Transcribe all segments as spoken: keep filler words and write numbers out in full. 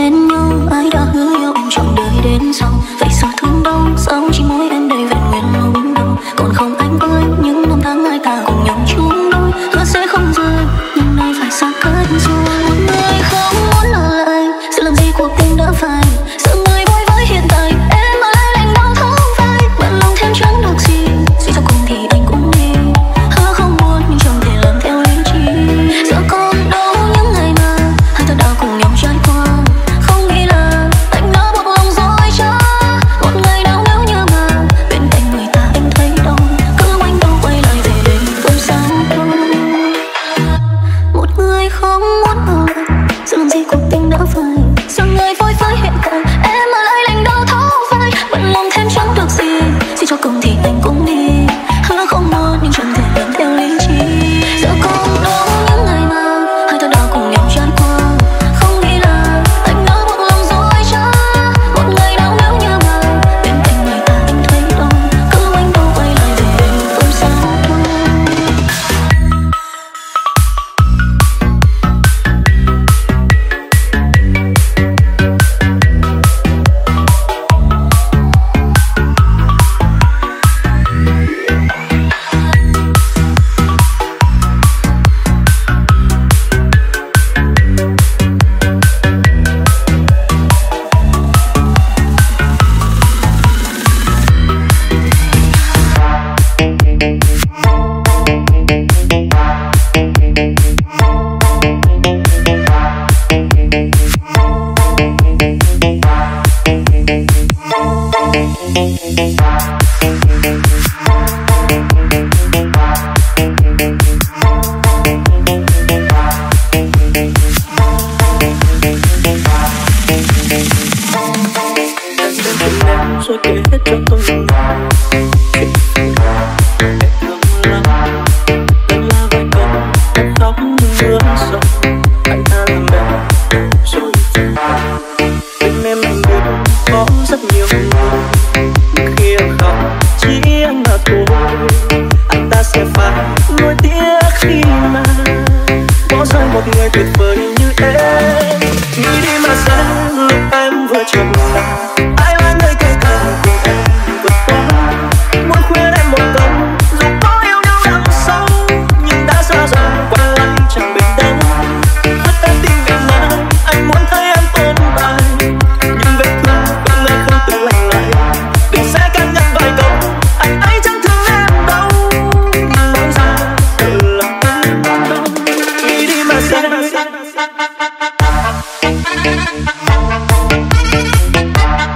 bên nhau, ai đã hứa yêu em trọn đời đến sau. Vậy giờ thương đau, sao chỉ mỗi em đây vẹn nguyên lúc đầu. Còn không anh ơi, những năm tháng hai ta cùng nhau chung đôi, hứa sẽ không rời, nhưng nay phải xa cách rồi. Một người không muốn ở lại, sẽ làm gì cuộc tình đã phai. Giờ người vui với hiện tại, em ở lại lạnh đau thấu vai. Bận lòng thêm chẳng được gì, suy cho cùng thì anh cũng đi. Hứa không muốn nhưng chẳng thể làm theo lý trí. Giờ còn đâu những ngày mà hai ta đã cùng nhau trải qua. Không nghĩ là anh đã buộc lòng rồi chớ. Một ngày nào nếu như mà bên cạnh người ta em thấy đau, cứ quanh đâu quay lại về đêm không sao đâu. Một người không muốn ở lại, giờ làm gì cuộc tình đã phai. Giờ người vui với hiện tại, em ở lại lạnh đau thấu vai. Bận lòng thêm chẳng được gì, suy cho cùng thì anh cũng đi. Hứa không muốn nhưng chẳng thể làm theo lý trí. Giờ còn đâu những ngày mà hai ta đã cùng nhau trải qua. Không nghĩ là anh đã buộc lòng rồi chớ. Một ngày nào nếu như mà bên cạnh người ta anh thấy đau, cứ quanh đâu quay lại về đêm không sao đâu. Rồi kể hết cho tôi nghe chuyện em thương lắm. Đây là vài câu em khóc mưa rơi. Anh ta làm em rồi bên em anh biết có rất nhiều người, nhưng khi em khóc chỉ anh mà thôi. Anh ta sẽ phải nuối tiếc khi mà bỏ rơi một người tuyệt vời như em. Nghĩ đi mà xem lúc em vừa trở lại, ai là người cây cờ cùng em vượt qua. Muốn khuyên em một câu, dù có yêu nhau đằng sau, nhưng đã xa rồi qua lại chẳng bên đâu. Tất em tim ngày mai, anh muốn thấy em tồn tại, nhưng vết thương vẫn nơi không tự lành lại. Đừng sẽ can nhắc vài câu, anh ấy chẳng thương em đâu, nhưng nói ra giờ lòng em đâu. Nghĩ đi mà xem.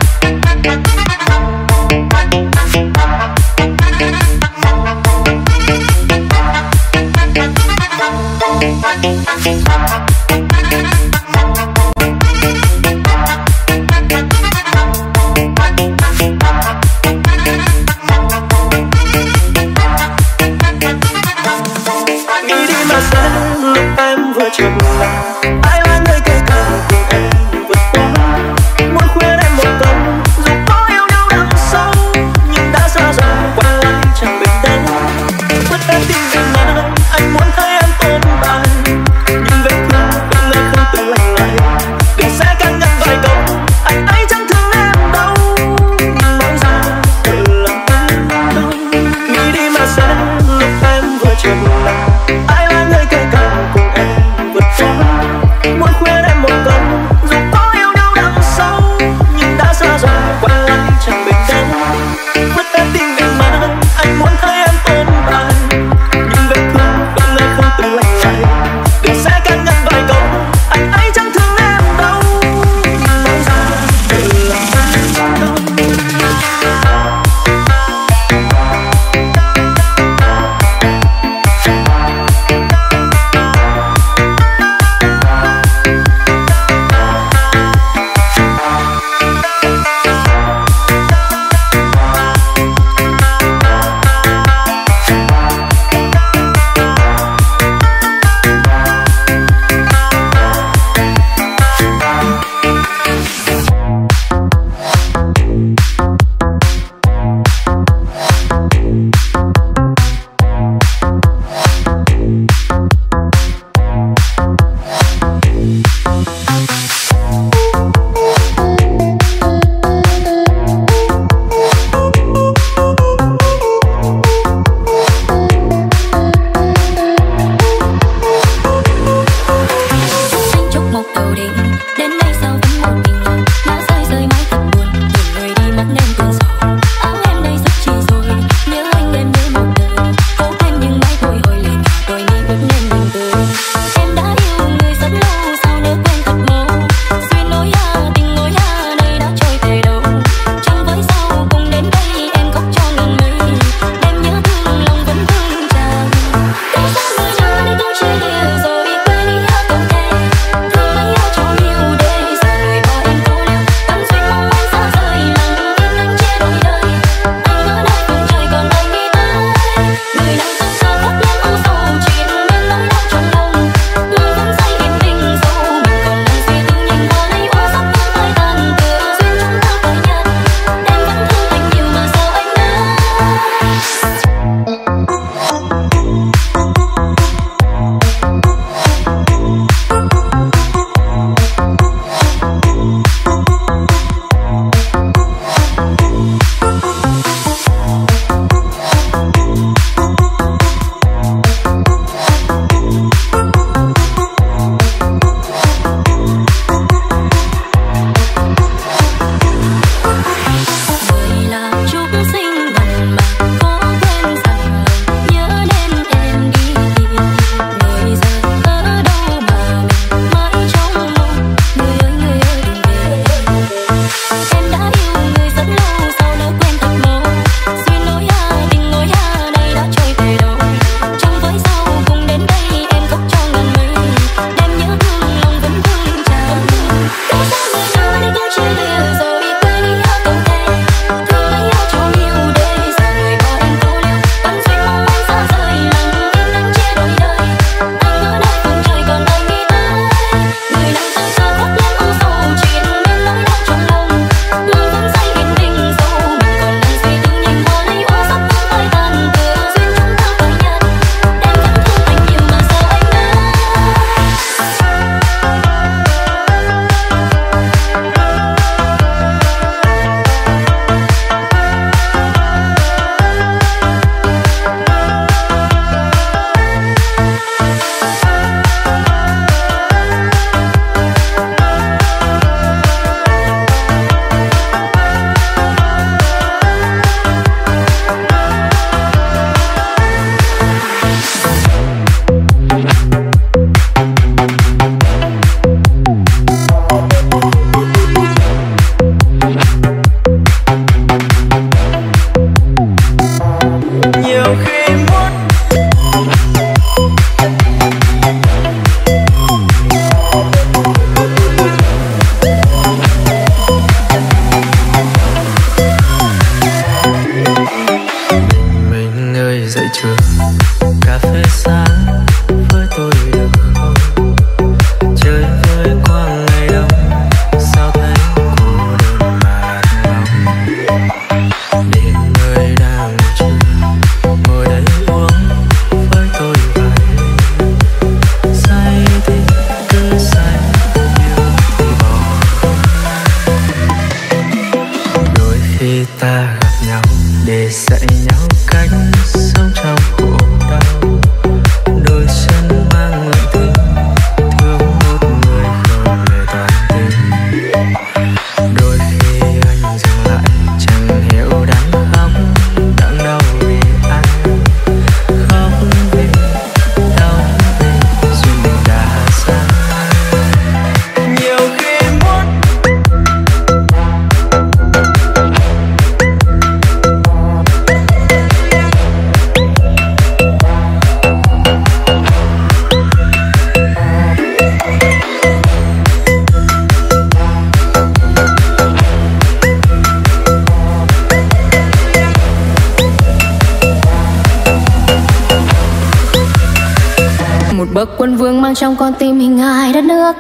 bậc quân vương mang trong con tim hình hài đất nước.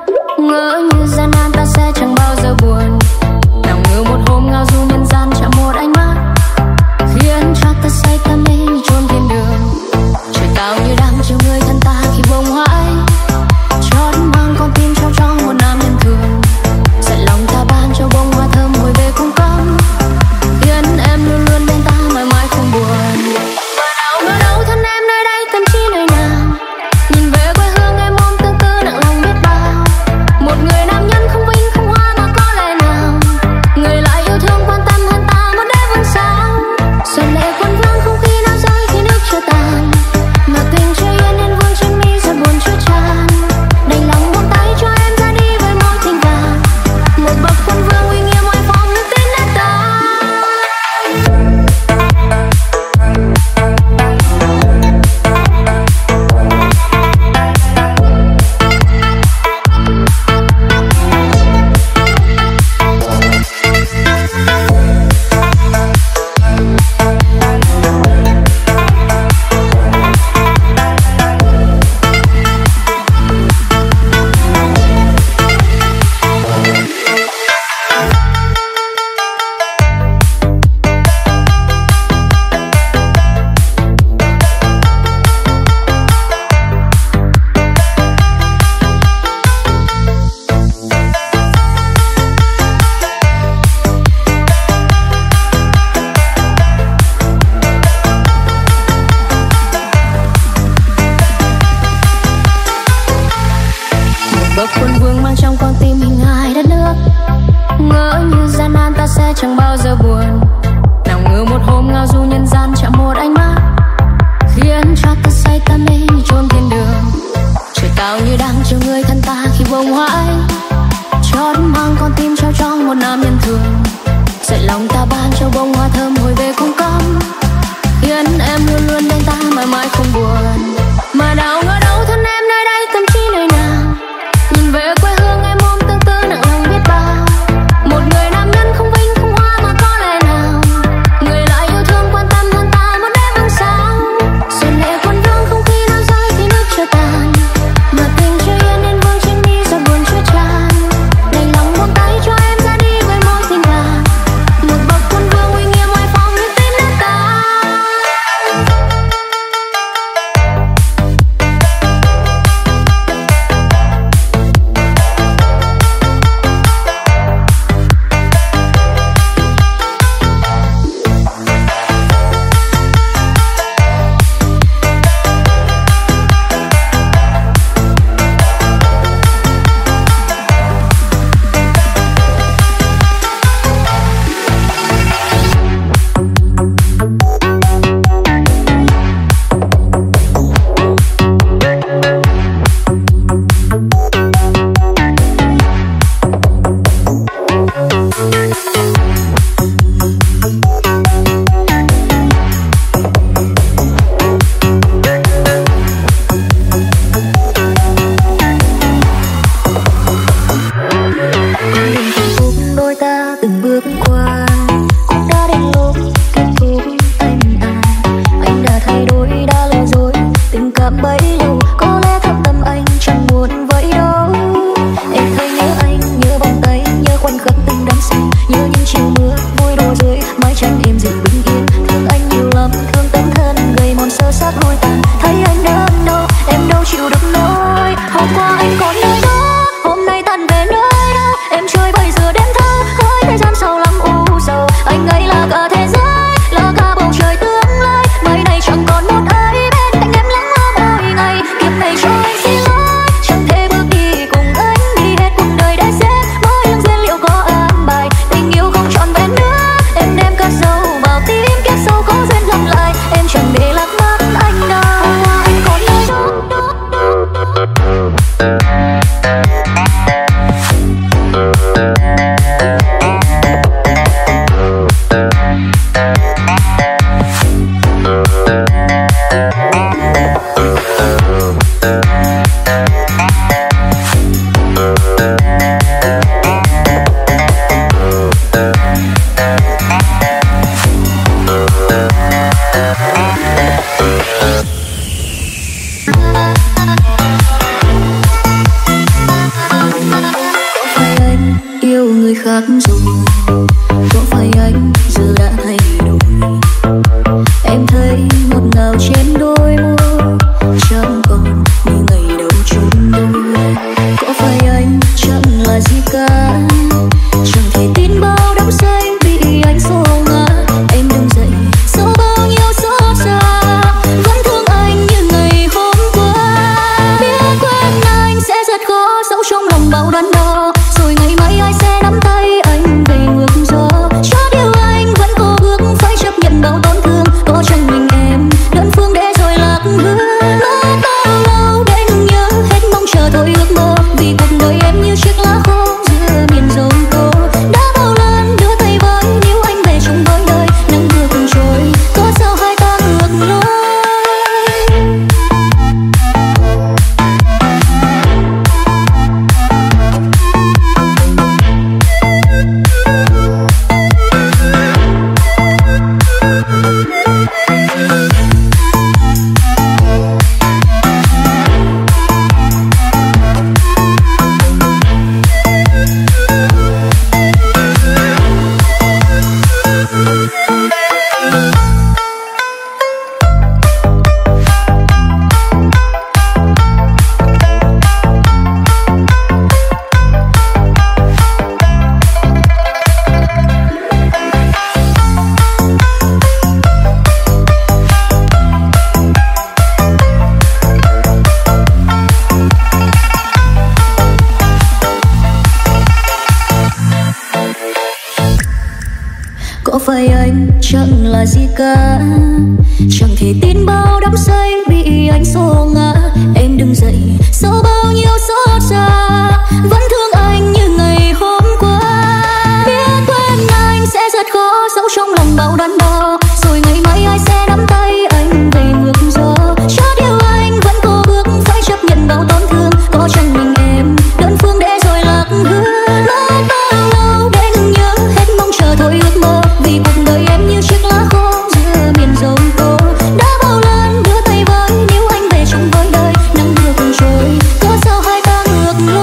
Ngỡ như gian nan ta sẽ chẳng bao giờ buồn, nào ngờ một hôm ngao du nhân gian chạm một ánh mắt khiến cho ta say ta mê như chôn thiên đường. Trời cao như đang chiều người thân ta khi bông hoa ấy chót mang con tim trao cho một nam nhân thường, dạy lòng ta ban cho bông hoa thơm hồi về cung cấm, khiến em luôn luôn bên ta mãi mãi không buồn. Mà nào ngờ đâu thân em nơi đây tâm trí nơi nào, nhìn về quê hương em ôm tương tư nặng lòng biết bao. Một người nam nhân không vinh không hoa mà có lẽ nào người lại yêu thương quan tâm hơn ta một đêm vương sao. Xuân lệ quân vương không khi nào rơi khi nước chưa tàn, mà tình chưa yên nên vương trên mi giọt buồn chưa tràn. Đành lòng buông tay cho em ra đi với mối tình vàng, một bậc quân vương uy nghiêm oai phong nước tên đất ta. Bậc quân vương mang trong con tim hình hài đất nước. Ngỡ như gian nan ta sẽ chẳng bao giờ buồn, nào ngờ một hôm ngao du nhân gian chạm một ánh mắt khiến cho ta say ta mê như chôn thiên đường. Trời cao như đang chiều người thân ta khi bông hoa ấy chót mang con tim trao cho một nam nhân thường, dạy lòng ta ban cho bông hoa thơm hồi về cung cấm, khiến em luôn luôn bên ta mãi mãi không buồn. Mà nào ngờ đâu thân em nơi đây tâm trí nơi nào, nhìn về quê hương em ôm tương tư nặng lòng biết bao. Có phải anh chẳng là gì cả, chẳng thể tin bao đắm say bị anh xô ngã. Em đứng dậy sau bao nhiêu xót xa, vẫn thương anh như ngày hôm qua. Biết quên anh sẽ rất khó, dẫu trong lòng bao đắn đo. Rồi ngày mai ai sẽ nắm tay anh về ngược gió. Chót yêu anh vẫn cố bước phải chấp nhận bao tổn thương. Có chẳng mình em đơn phương để rồi lạc hướng. Mất bao lâu để ngừng nhớ hết mong chờ thôi ước mơ. Vì cuộc đời em như chiếc lá khô giữa miền giông tố. Đã bao lần đưa tay với níu anh về chung với đời. Nắng mưa cùng trôi, có sao hai ta ngược lối.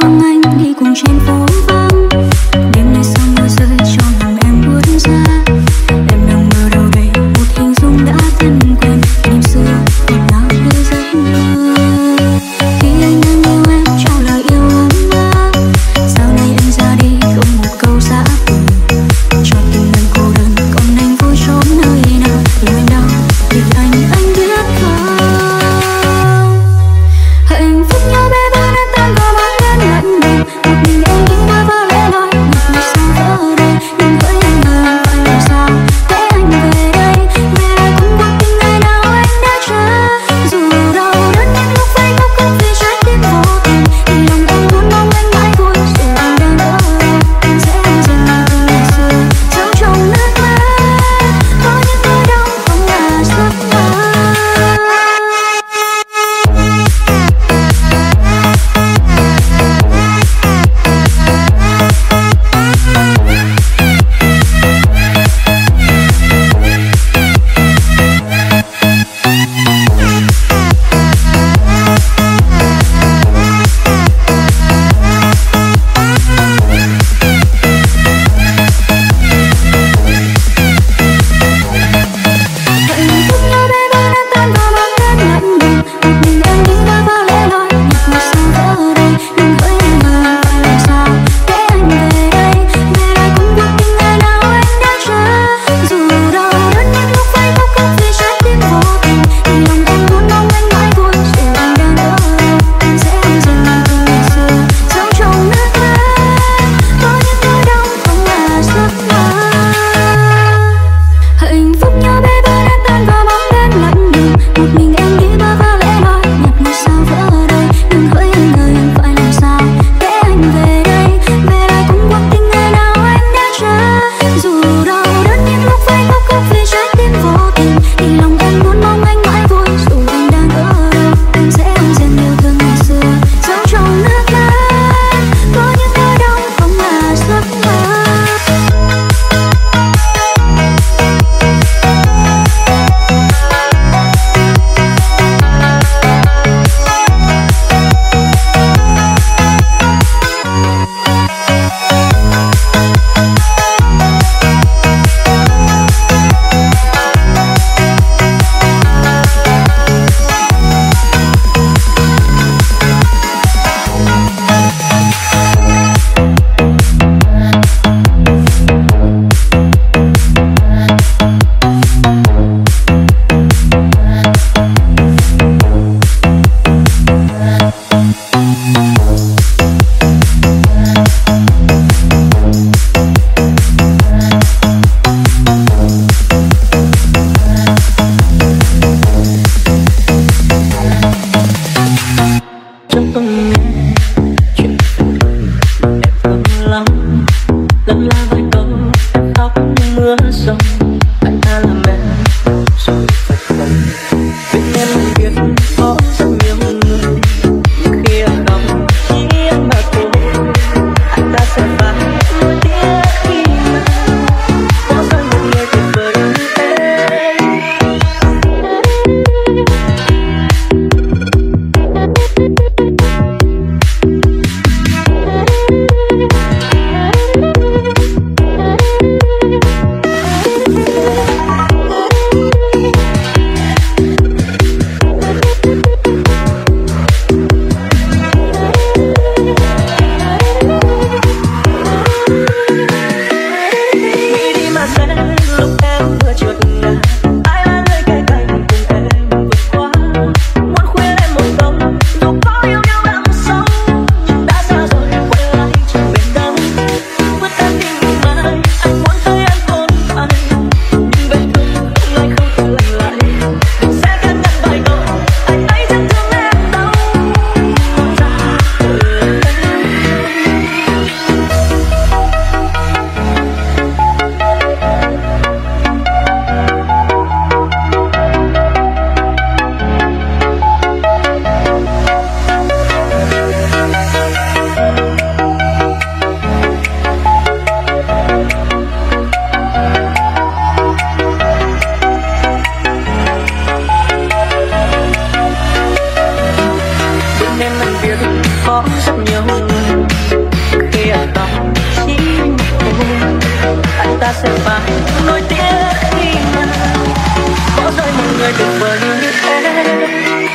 thoáng anh đi cùng trên phố vắng. Đêm nay sao mưa rơi cho lòng em buốt ra. Em đang mơ đâu đây một hình dung đã thân quen. Đêm xưa còn nào như giấc mơ. Khi anh đang yêu em trong lời yêu ấm áp. Sao nay anh ra đi không một câu giã từ. Cho tim anh cô đơn còn anh vui trốn nơi nào. Yêu em đau vì anh anh biết không. Hạnh phúc nhau bé bơ đã tan vào bóng đêm lạnh lùng. Một mình em đứng ta sẽ phải nối tiếc khi mà bỏ rơi một người tuyệt vời như em.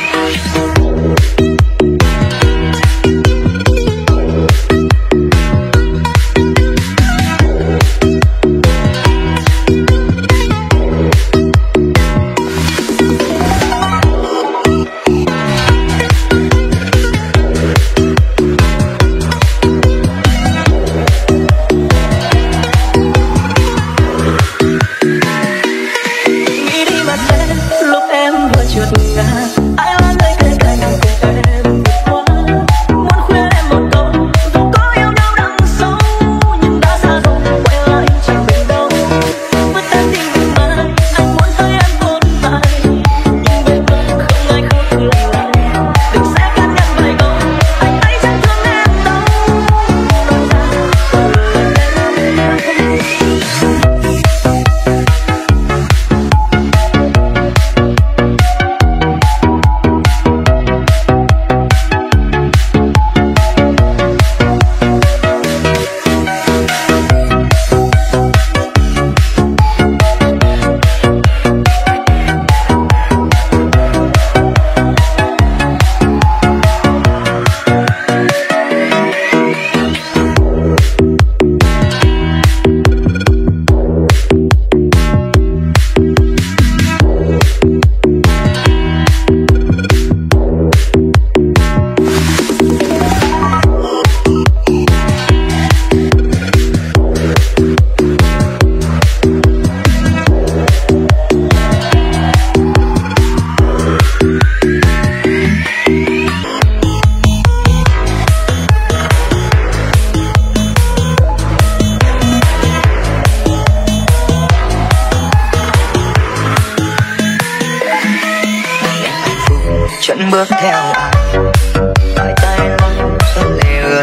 Chân bước theo ai, hai tay lắm xuân lệ ướt.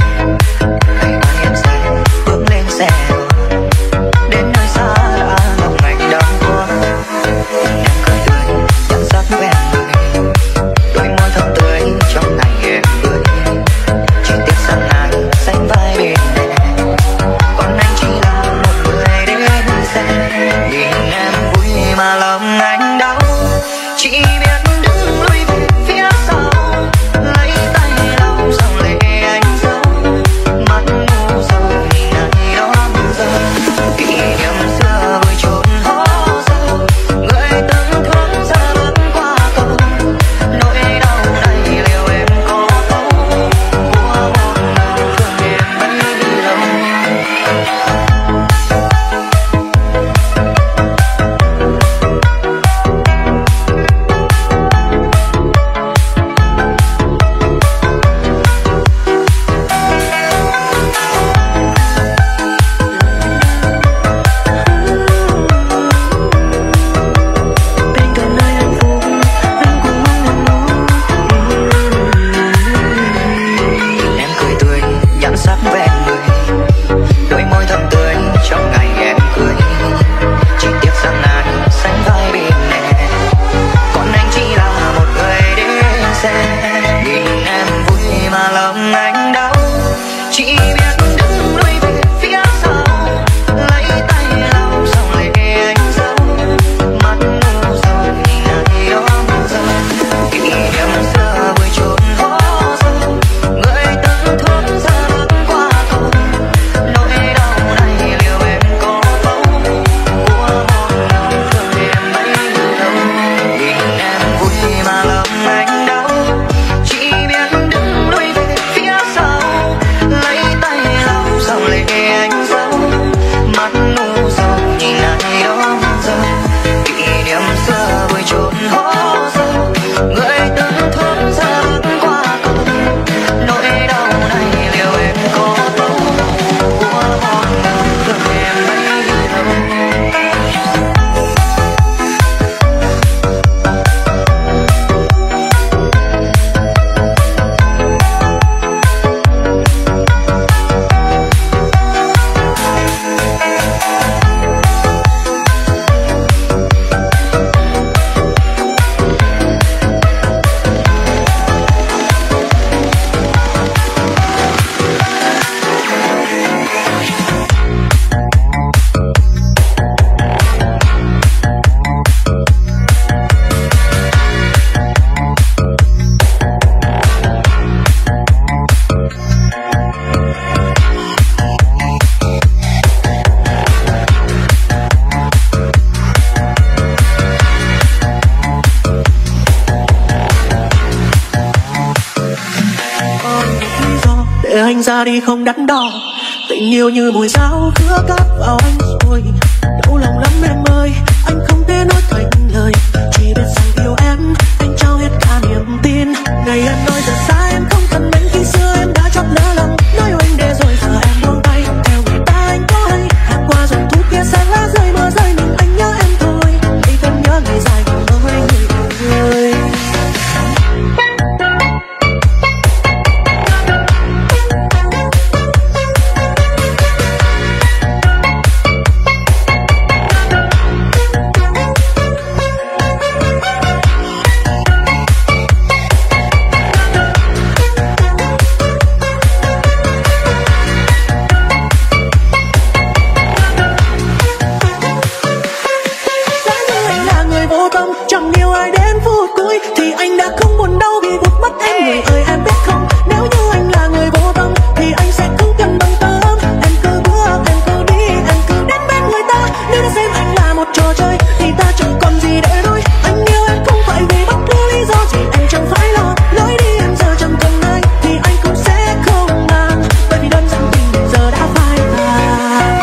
Hãy an yên say, bước lên xe đến nơi xa đã lòng ngạch đau quá. Em cười tươi, nhan sắc quen người, đôi môi thơm tươi trong ngày em cưới. Chỉ tiếc rằng anh sánh vai bên em, còn anh chỉ là một người đến xe. Nhìn em vui mà lòng anh đau, chỉ biết ra đi không đắn đo. Tình yêu như mùi dao cứa cắt vào anh rồi. Đau lòng lắm em ơi, anh không thể nói thành lời. Chỉ biết rằng yêu em, anh trao hết cả niềm tin. Ngày em nói giờ xa em không cần bên, khi xưa em đã chót lỡ lòng. Nói yêu anh để rồi giờ em buông tay, theo người ta anh có hay. Hàng qua rồi thu kia sáng lá rơi mưa rơi, nhưng anh nhớ em thôi. Đi không nhớ ngày dài cùng với người ơi. Chẳng yêu ai đến phút cuối thì anh đã không buồn đau vì vụt mất em. Người ơi em biết không, nếu như anh là người vô tâm thì anh sẽ không cần bằng tâm. Em cứ bước, em cứ đi, em cứ đến bên người ta. Nếu đã xem anh là một trò chơi thì ta chẳng còn gì để nói. Anh yêu em không phải vì bất cứ lý do gì, anh chẳng phải lo lối đi em giờ chẳng cần ai thì anh cũng sẽ không mang. Bởi vì đơn giản tình giờ đã phai tàn.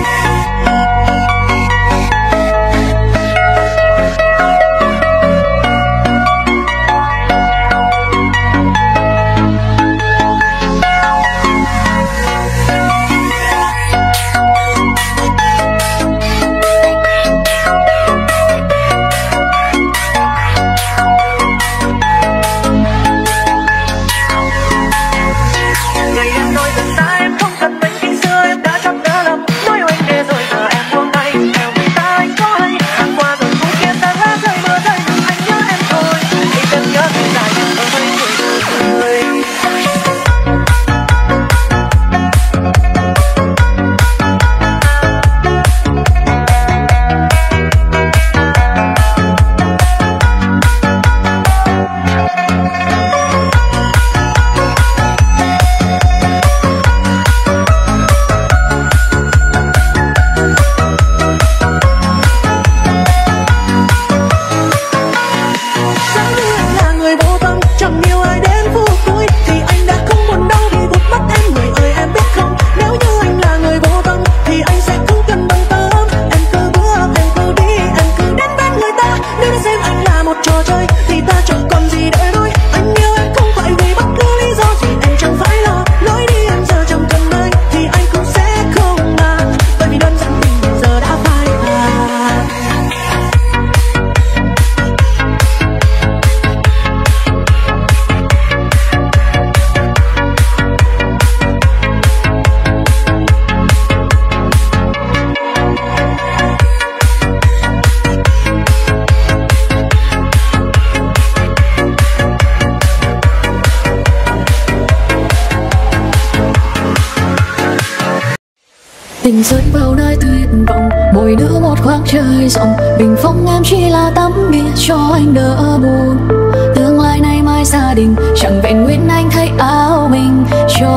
Tình rơi vào nơi tuyệt vọng, mỗi đứa một khoảng trời rộng. Bình phong em chỉ là tấm bia cho anh đỡ buồn. Tương lai nay mai gia đình chẳng vẹn nguyên anh thay áo mình cho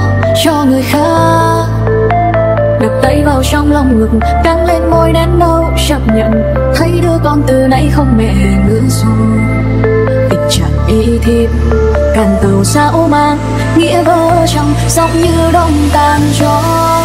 cho người khác. Đặt tay vào trong lòng ngực, căng lên môi đến đâu chấp nhận. Thấy đứa con từ nay không mẹ nữa rồi. Tình chẳng ý thiếp càng tàu dão mang nghĩa vỡ trong, giống như đông tàn gió.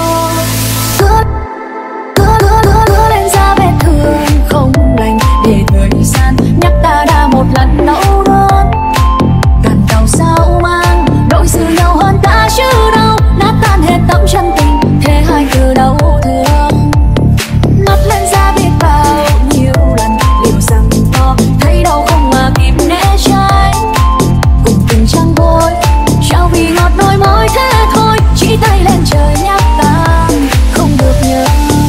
Không đành để thời gian nhắc ta đã một lần đau đớn. Cần tàu sao mang đối xử nhau hơn ta chứ đâu. Nát tan hết tấm chân tình, thế hai từ đau thương. Ngập lên ra biết bao nhiêu lần, liệu rằng to thấy đau không mà kịp né tránh. Cùng tình trăng vội trao vì ngọt đôi môi thế thôi. Chỉ tay lên trời nhắc ta không được nhớ.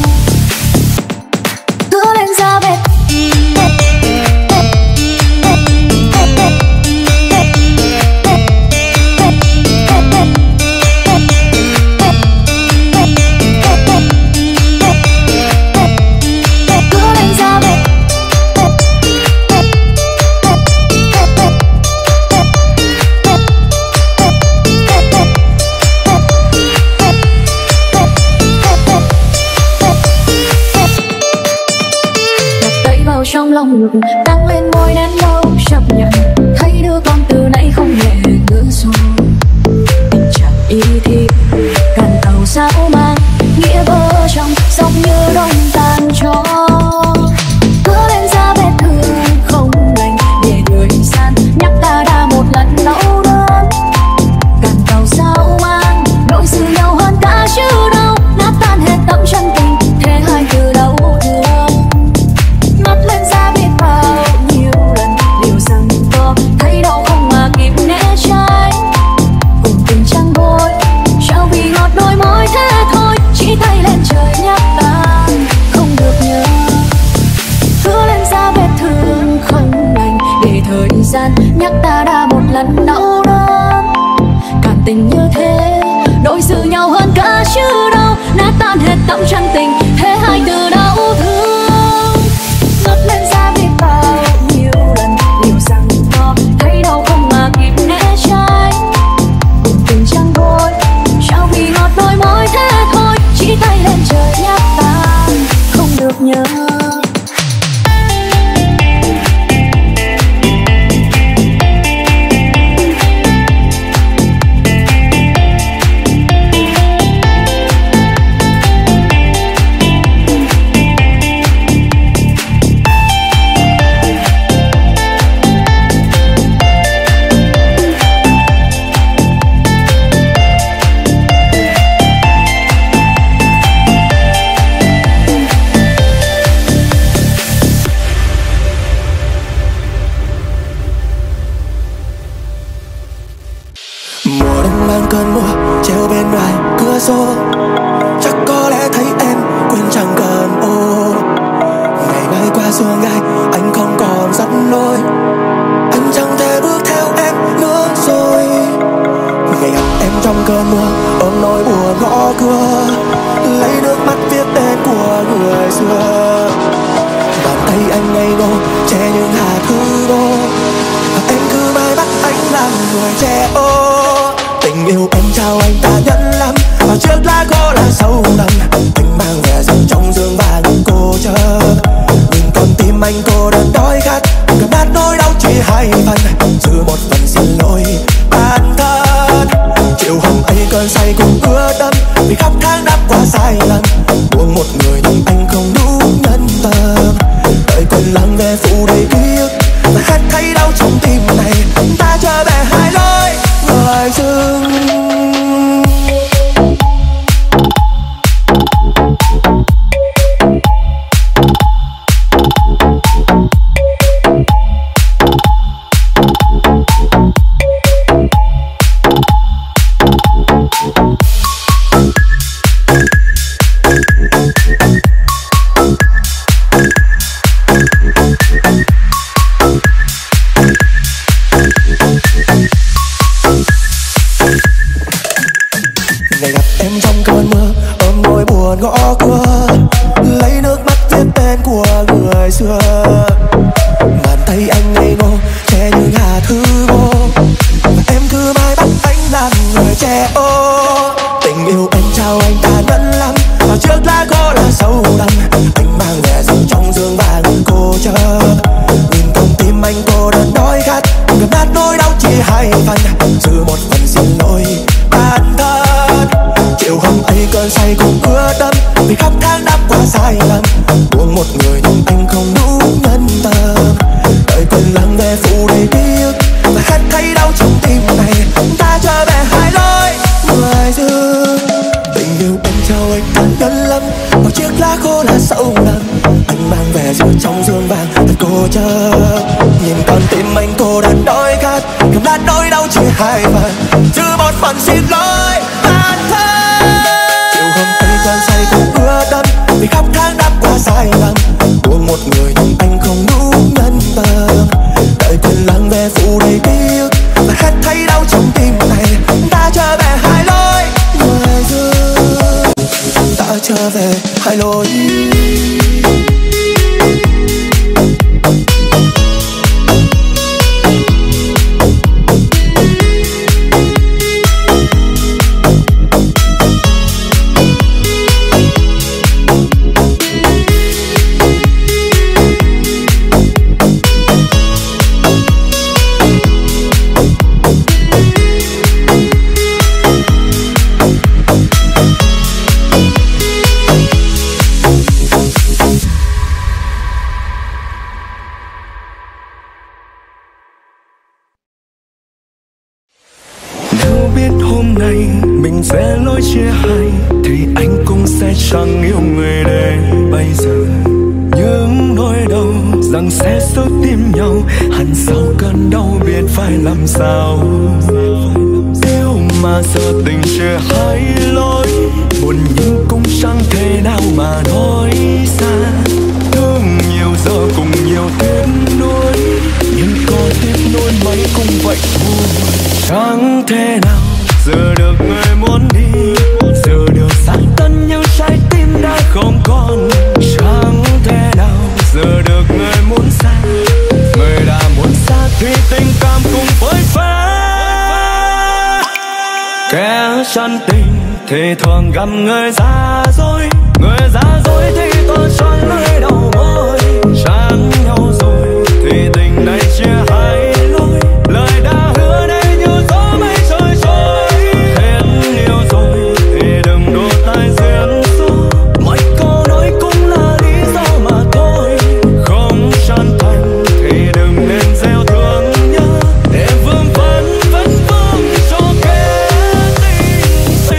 Trong lòng ngực tăng lên môi đến đâu chấp nhận. Thấy đứa con từ nãy không nhẹ nữa rồi. Tình chẳng ý thiếp tan hết tâm trạng tình, thế hai từ đau thương ngất lên ra biết bao nhiêu lần. Liệu rằng có thấy đau không mà kịp né tránh, tình chẳng thôi trao vì ngọt đôi môi thế thôi, chỉ tay lên trời nhắc ta không được nhớ. Cơn mưa treo bên ngoài cửa sổ, chắc có lẽ thấy em quên chẳng cần ô. Ngày nay qua xuôi ngày anh không còn dẫn lối, anh chẳng thể bước theo em nữa rồi. Ngày gặp em trong cơn mưa ôm nỗi buồn gõ cửa, lấy nước mắt viết tên của người xưa. Bàn tay anh ngây ngô che những hạt hư vô, và em cứ mãi bắt anh làm người che ô. Tình yêu em trao anh ta nhẫn lắm, vào trước lá khô là sâu đậm. Anh mang về rừng trong dương vàng cô chờ, nhìn con tim anh cô đơn đói khát, cầm nát nỗi đau chỉ hai phần, giữ một phần xin lỗi bản thân. Chiều hôm ấy cơn say cùng ướt đẫm, vì khóc tháng năm qua sai lầm, buông một người nhưng anh không đủ nhân tâm. Đợi cơn lắng nghe phủ đầy ký ức, và hết thấy đau trong tim này. Ta trở về hai lối người dưng. Gõ cửa lấy nước mắt viết tên của người xưa. Bàn tay anh ngây ngô che những hạt hư vô, và em cứ mãi bắt anh làm người che ô. Tình yêu em trao anh ta nhẫn lắm, vào trước lá khô là sâu đậm. Anh mang về rừng trong dương vàng cô chờ, nhìn con tim anh cô đơn đói khát, cầm nát nỗi đau chỉ hai phần, giữ một phần xin lỗi bản thân. Chiều hôm ấy cơn say cùng ướt đẫm, vì khóc tháng năm qua sai lầm, buông một người nhưng anh không đủ nhân tâm. Đợi cơn lắng nghe phủ đầy ký ức, và hết thấy đau trong tim này. Ta trở về hai lối người dưng. Tình yêu em trao anh ta nhẫn lắm, một chiếc lá khô là sâu lắm. Anh mang về giữa trong dương vàng thật cô chờ, nhìn con tim anh cô đơn đói khát, cầm nát nỗi đau chỉ hai phần, giữ một phần xin lỗi bản thân. Cơn say cùng ướt đẫm, vì khóc tháng năm qua sai lầm, buông một người nhưng anh không đủ nhân tâm. Đợi cơn lắng về phủ đầy ký ức, và hết thấy đau trong tim này. Ta trở về hai lối người dưng. Ta trở về hai lối. sẽ lối chia hai thì anh cũng sẽ chẳng yêu người để bây giờ. Những nỗi đau rằng sẽ giữ tim nhau, hẳn sau cơn đau biết phải làm sao. Yêu mà giờ tình chia hai lối, buồn nhưng cũng chẳng thể nào mà nói ra. Thương nhiều giờ cùng nhiều tiếc nuối, nhưng có tiếc nuối mấy cũng vậy thôi. Chẳng thể nào giờ được người muốn đi, giờ được sáng tân như trái thì thường gặp người già dối. Người già dối thì toàn xoắn lưỡi đầu môi. Chán nhau rồi thì tình này chia hai lối. Lời đã hứa đây như gió mây trôi trôi. Hết yêu rồi thì đừng đổ tai duyên số. Mọi câu nói cũng là lý do mà thôi. Không chân thành thì đừng nên gieo thương nhớ. Để vương vấn vấn vương cho kẻ tình si.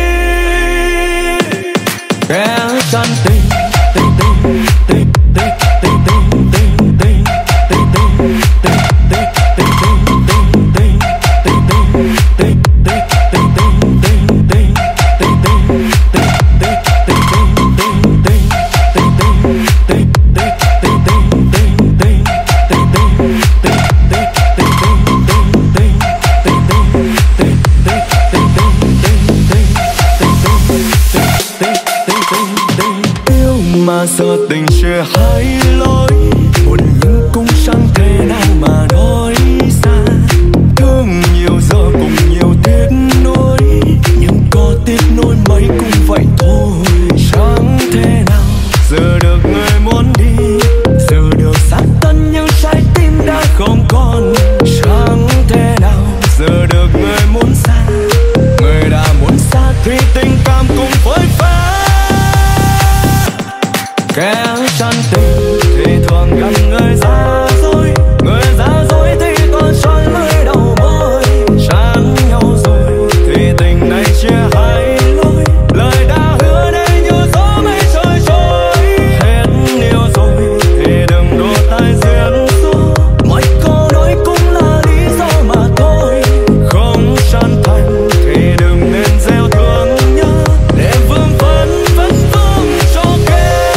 Kẻ chân tình tình tình tình tình tình tình tình tình tình tình tình mà giờ tình chia hai lối. Một nhưng cũng chẳng thể nào mà nói ra. Thương nhiều giờ cùng nhiều tiếc nuối. Nhưng có tiếc nuối mấy cũng vậy thôi. Chẳng thể nào giờ được người muốn đi. Giờ được xác tân nhưng trái tim đã không còn. Chẳng thể nào giờ được người muốn xa. Người đã muốn xa thì tình cảm cũng phơi pha. Kẻ chân tình thì thường gặp người già dối. Người già dối thì toàn xoắn lưỡi đầu môi. Chán nhau rồi thì tình này chia hai lối. Lời đã hứa đây như gió mây trôi trôi. Hết yêu rồi thì đừng đổ tai duyên số. Mọi câu nói cũng là lý do mà thôi. Không chân thành thì đừng nên gieo thương nhớ. Để vương vấn vấn vương cho kẻ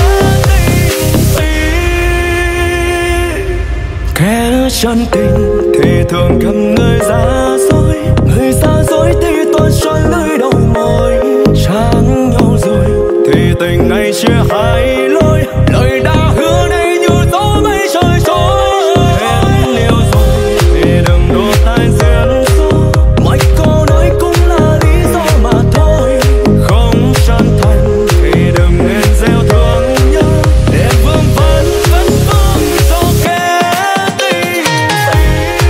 kẻ chân tình thì thường gặp người già dối. Người già dối thì toàn xoắn lưỡi đầu môi. Chán nhau rồi thì tình này chia hai lối. Lời đã hứa đây như gió mây trôi trôi. Hết yêu rồi thì đừng đổ tai duyên số. Mọi câu nói cũng là lý do mà thôi. Không chân thành thì đừng nên gieo thương nhớ. Để vương vấn vấn vương cho kẻ tình si.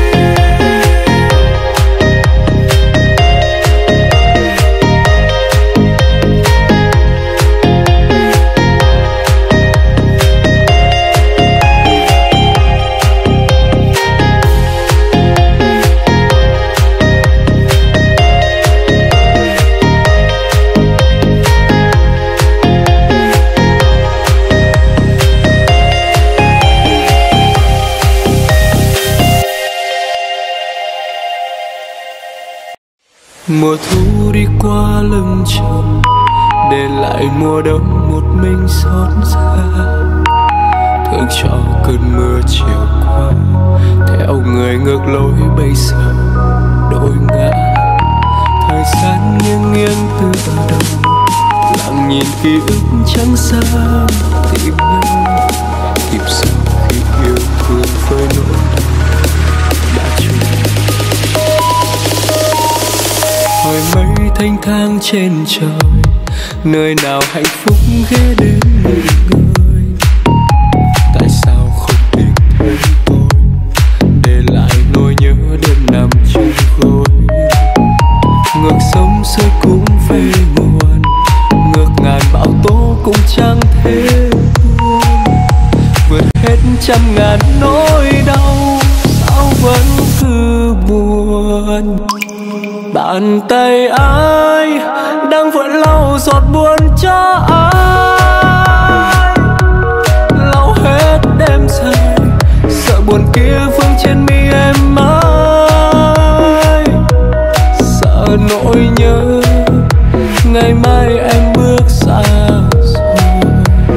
Mùa thu đi qua lưng chừng, để lại mùa đông một mình xót xa. Thương cho cơn mưa chiều qua, theo người ngược lối bây giờ đôi ngã. Thời gian nghiêng nghiêng từ đầu, lặng nhìn ký ức trắng xa tìm nhau. Kịp sau khi yêu thương với nỗi đau đã trôi. Hỏi mây thanh thang trên trời, nơi nào hạnh phúc ghé đến người người. Tại sao không tìm thấy tôi, để lại nỗi nhớ đêm nằm trong gối. Ngược sông xưa cũng về nguồn, ngược ngàn bão tố cũng chẳng thể buồn. Vượt hết trăm ngàn nỗi đau, sao vẫn cứ buồn. Bàn tay ai đang vẫn lau giọt buồn cho ai, lau hết đêm dài, sợ buồn kia vương trên mi em mãi. Sợ nỗi nhớ ngày mai em bước xa rồi,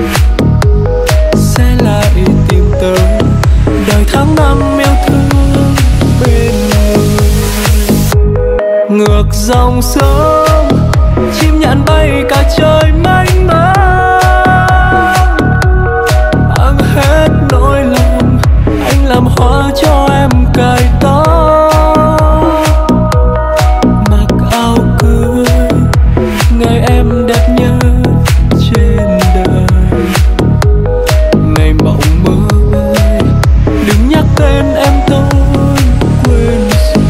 sẽ lại tìm tới đời tháng năm yêu thương bên người. Ngược dòng sông chim nhạn bay cả trời mênh mang, mang hết nỗi lòng anh làm hoa cho em cài tóc. Mặc áo cưới anh đẹp nhất trên đời. Ngày mộng mơ ơi, đừng nhắc tên em tôi quên rồi.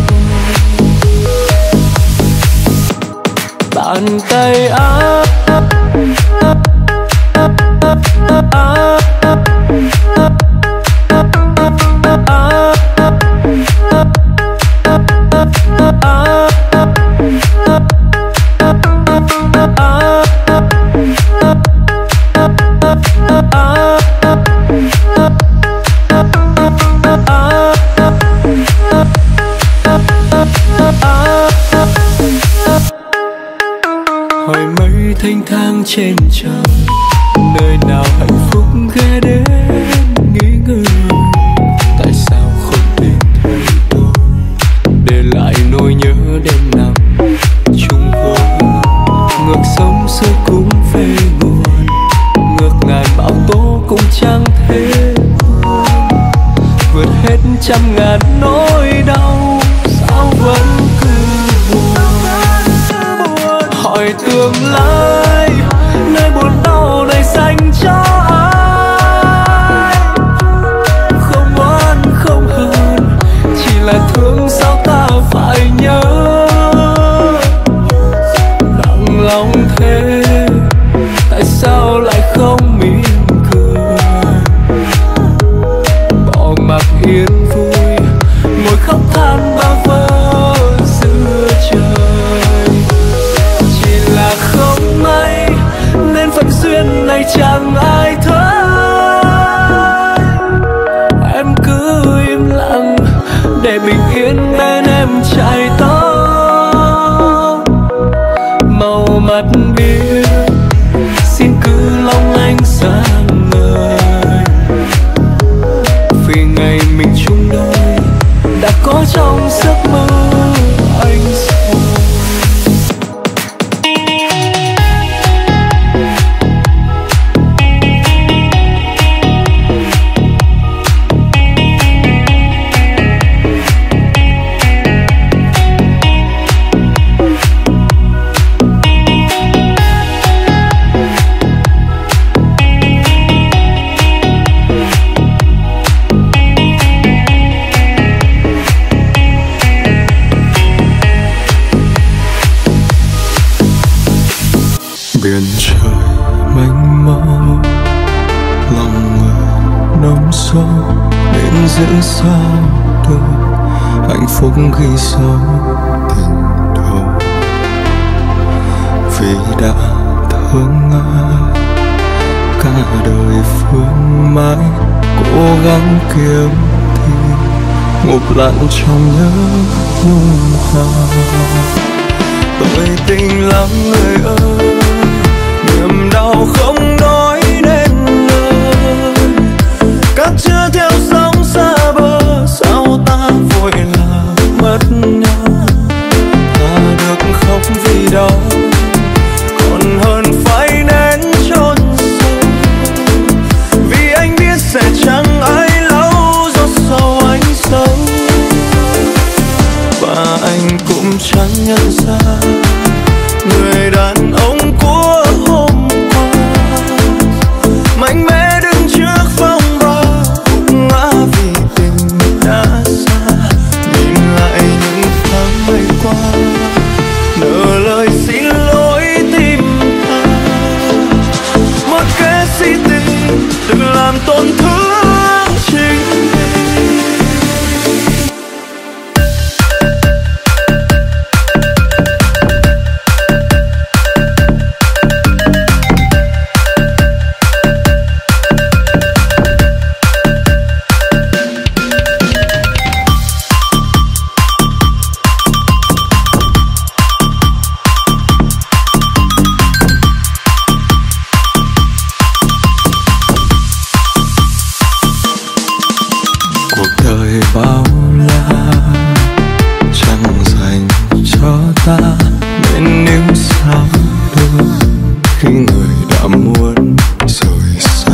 Bàn tay áo hỏi mây thanh thang trên trời, nơi nào hạnh phúc ghé đến nghỉ ngơi. Tại sao không tìm thấy tôi, để lại nỗi nhớ đêm nằm chung gối. Ngược sông xưa cũng về nguồn, ngược ngàn bão tố cũng chẳng thể vượt hết trăm ngàn nỗi đau. Sao vẫn cứ buồn, hỏi tương lai nơi buồn đau này dành cho ai. Không oán không hờn, chỉ là thương sao ta phải nhớ. Nặng lòng thế, tại sao lại không mỉm cười. Bỏ mặc yên vui, ngồi khóc than bao vơ giữa trời. Chỉ là không may nên phận duyên này chẳng ai thấy. Em cứ im lặng để bình yên bên em chạy tóc. Màu mắt biếc xin cứ long lanh sáng ngời, vì ngày mình chung đôi đã có trong giấc mơ anh rồi. Biển trời mênh mông, lòng người nông sâu, nên giữ sao được hạnh phúc khi sống tình đầu. Vì đã thương ai cả đời phương mãi cố gắng kiếm tìm, ngục lặng trong nhớ nhung hao. Tôi tình lắm người ơi, niềm đau không nói nên lời. Cát chưa theo sóng xa bờ, sao ta vội làm mất nhau. Ta được khóc vì đau, còn hơn phải nén chôn sâu. Vì anh biết sẽ chẳng ai lau giọt sầu anh sâu. Và anh cũng chẳng nhận ra người đàn ông của hôm qua mạnh mẽ đứng trước phong ba, ngã vì tình đã xa. Nhìn lại những tháng ngày qua, nỡ lời xin lỗi tim ta. Một kẻ si tình đừng làm tổn thương chính mình. Bao la chẳng dành cho ta, nên nếu sao được khi người đã muốn rời xa.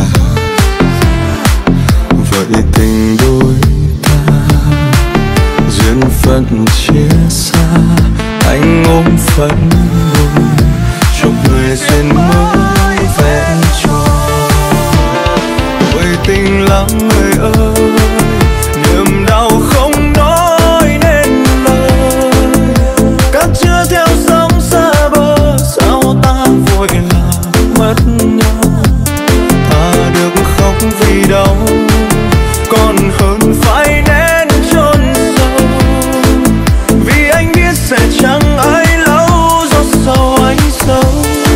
Vậy tình đôi ta duyên phận chia xa, anh ôm phận buồn chúc người duyên mới vẹn tròn. Ôi tình lắm người ơi, niềm đau không nói nên lời. Cát chưa theo sóng xa bờ, sao ta vội là mất nhau. Thà được khóc vì đau còn hơn phải nén chôn sâu. Vì anh biết sẽ chẳng ai lâu do sâu anh sâu.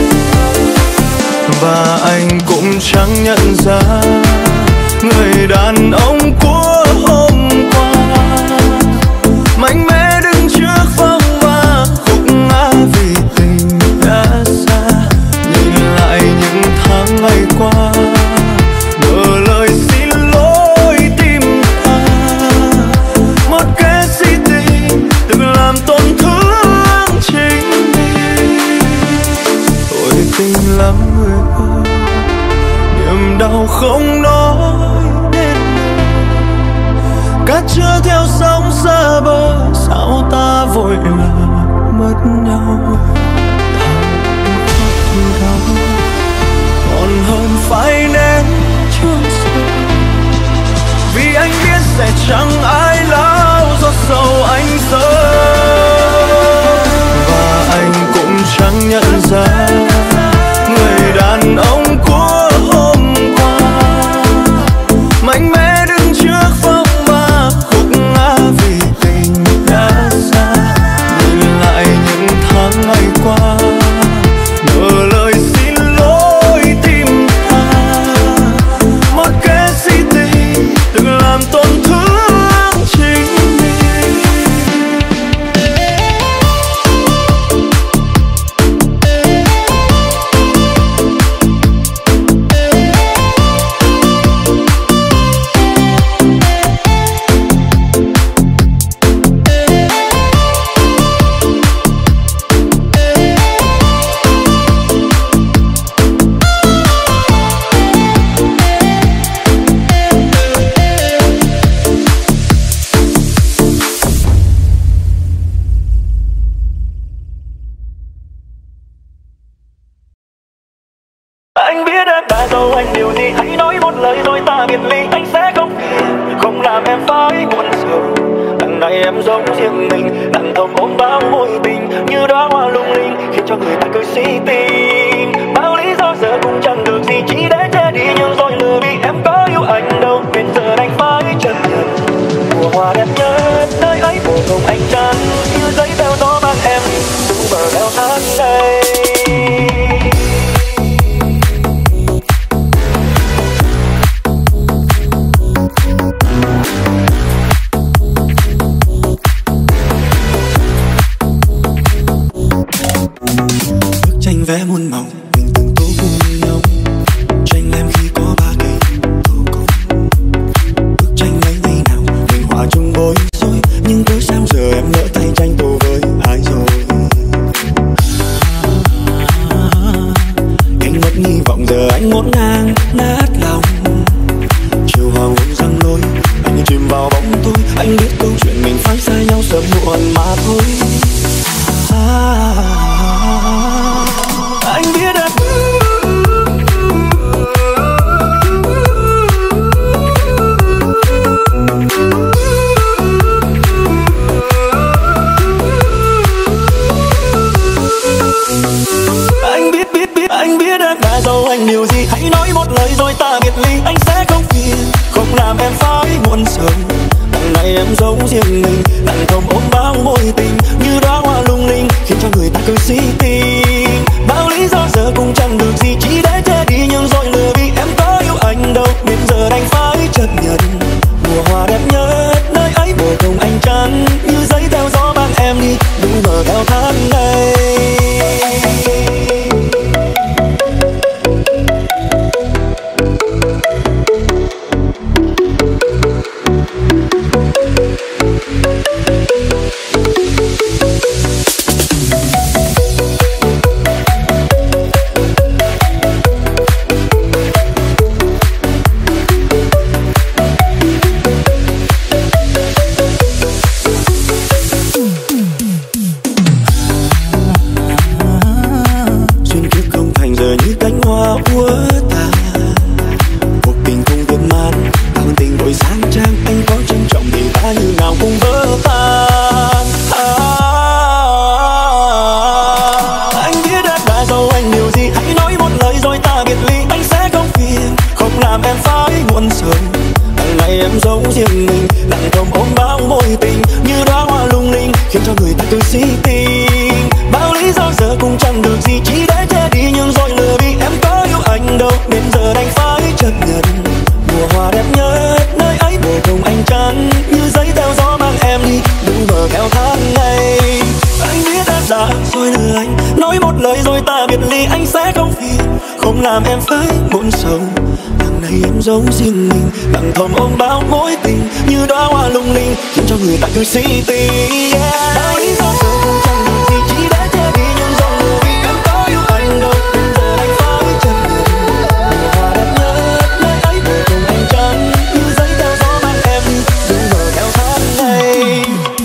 Và anh cũng chẳng nhận ra người đàn ông của hôm qua mạnh mẽ đứng trước phong ba khúc ngã vì tình đã xa. Nhìn lại những tháng ngày qua, nở lời xin lỗi tim ta. Một kẻ si tình từng làm tổn thương chính mình. Ôi tình lắm người ơi, niềm đau không nói nên lời. Cát chưa theo sóng xa bờ, sao ta vội là mất nhau. Thà khóc vì đau còn hơn phải nén chôn sâu. Vì anh biết sẽ chẳng ai lao do sâu anh sâu. Và anh cũng chẳng nhận ra người đàn ông của hôm qua mạnh mẽ đứng trước phong ba khúc ngã vì tình đã xa. Nhìn lại những tháng ngày qua, nở lời xin lỗi tim ta. Một kẻ si tình từng làm tổn thương chính mình. Anh biết em đã giấu anh điều gì, hãy nói một lời rồi ta biệt ly. Anh sẽ không phiền, không làm em phải buồn sầu. Đằng này em giống riêng mình, nặng thầm ôm bao mối tình như đóa hoa lung linh, khiến cho người ta cứ si tình. Bao lý do giờ cũng chẳng được gì, chỉ để che đi nhưng rồi lừa vì em có yêu anh đâu. Nên giờ đành phải chấp nhận. Mùa hoa đẹp nhất nơi ấy mùa hồng anh chán, như giấy theo gió mang em dù bờ đeo tháng ngày. Vẽ muôn màu mình từng tô cùng nhau, tranh em khi có ba cây tô cùng. Bức tranh mấy ngày nào mình hòa chung bối rối, nhưng cứ sao giờ em lỡ tay tranh tô với ai rồi. Anh mất hy vọng giờ anh ngổn ngang nát lòng. Chiều hoàng hôn răng lối, anh chìm vào bóng tối. Anh biết câu chuyện mình phải xa nhau sớm muộn mà thôi. À, anh biết em anh biết biết biết anh biết em đã giấu anh điều gì, hãy nói một lời rồi ta biệt ly. Anh sẽ không phiền, không làm em phải muộn sầu. Đằng này em giống riêng mình, đằng không ôm bao mối tình như đóa hoa lung linh, khiến cho người ta cứ si tình. Bao lý do giờ cũng chẳng được gì, chỉ để che đi nhưng rồi lừa vì em có yêu anh đâu. Nên giờ đành phải chấp nhận. Mùa hoa đẹp nhất nơi ấy mùa hồng anh chán, như giấy theo gió mang em đi đúng bờ theo tháng ngày. anh giờ như cánh hoa úa tàn. Cuộc tình không viên mãn, bao tình vội sáng trang, anh có trân trọng thì ta như nào cũng vỡ tan. À, anh biết đã đã giàu anh điều gì, hãy nói một lời rồi ta biệt ly. Anh sẽ không phiền, không làm em phải muộn sầu. Đằng này em giấu riêng mình, lặng thầm ôm bao mối tình như đóa hoa lung linh, khiến cho người ta tự si tình. Bao lý do giờ cũng chẳng được gì, chỉ để che đi nhưng rồi lừa đi. Em có yêu anh đâu nên giờ đành phải chấp nhận. Mùa hoa đẹp nhất nơi ấy, mùa cùng anh chắn như giấy theo gió mang em đi, đừng vờ theo tháng ngày. Anh biết đã già rồi lừa anh, nói một lời rồi ta biệt ly. Anh sẽ không phiền, không làm em phải muộn sầu. Đằng này em giấu riêng mình, lặng thầm ôm bao mối tình như đóa hoa lung linh, khiến cho người ta cứ si tình. Yeah. Bao lý do giờ cũng chẳng được gì, chỉ để che đi nhưng rồi lừa đi. Em có yêu anh đâu nên giờ anh phải chấp nhận. Mùa hoa đẹp nhất nơi ấy, mùa cùng anh chắn như giấy theo gió mang em đi, đừng vờ theo tháng ngày.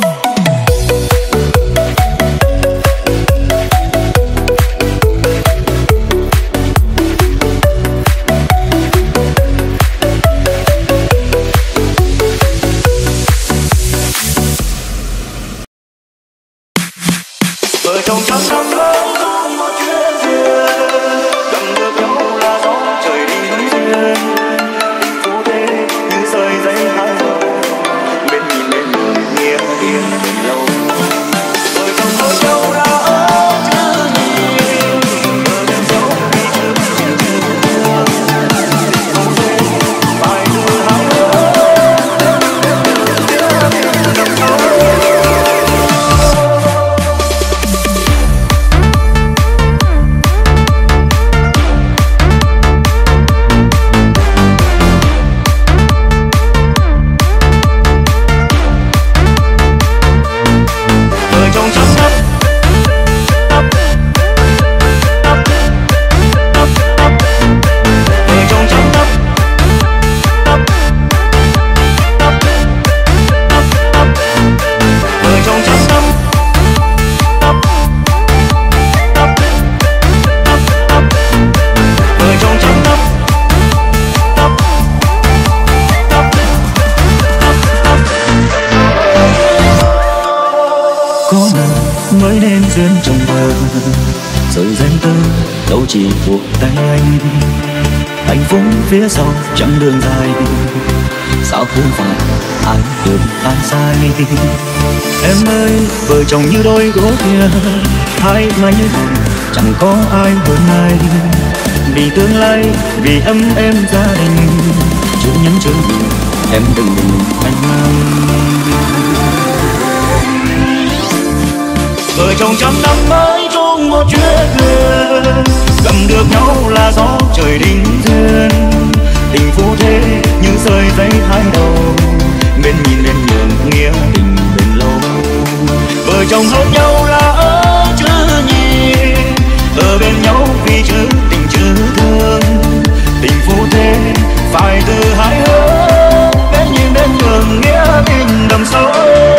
Vợ chồng trăm năm lâu không một chuyện duyên, gặp được nhau là gió trời đi núi duyên. Tình phù thế như sợi dây hai đầu, bên nhìn bên người nghĩa tiền bên lâu. Vợ chồng có nhau đã ở chữ nhìn, vợ bên dấu đi chữ chữ thương. Tình phù thế phải từ hai đứa, đừng nói. Mới nên duyên trong mơ, rồi dần tơ đâu chỉ thuộc tay anh. Hạnh phúc phía sau chẳng đường dài, sao không phải ai được ai sai. Em ơi, vợ chồng như đôi gỗ kia, hai mà như hồng chẳng có ai hơn ai. Vì tương lai, vì ấm em gia đình, chưa nhắn chưa gì em đừng đừng anh mang. Vợ chồng trăm năm mới chung một chuyến thuyền, gặp được nhau là gió trời đinh duyên. Tình phù thế như sợi dây hai đầu, bên nhìn bên nhường nghĩa tình bên lâu. Vợ chồng hơn nhau là ở chữ nhì, ở bên nhau vì chữ tình chữ thương. Tình phù thế phải từ hai hướng, bên nhìn bên nhường nghĩa tình đậm sâu.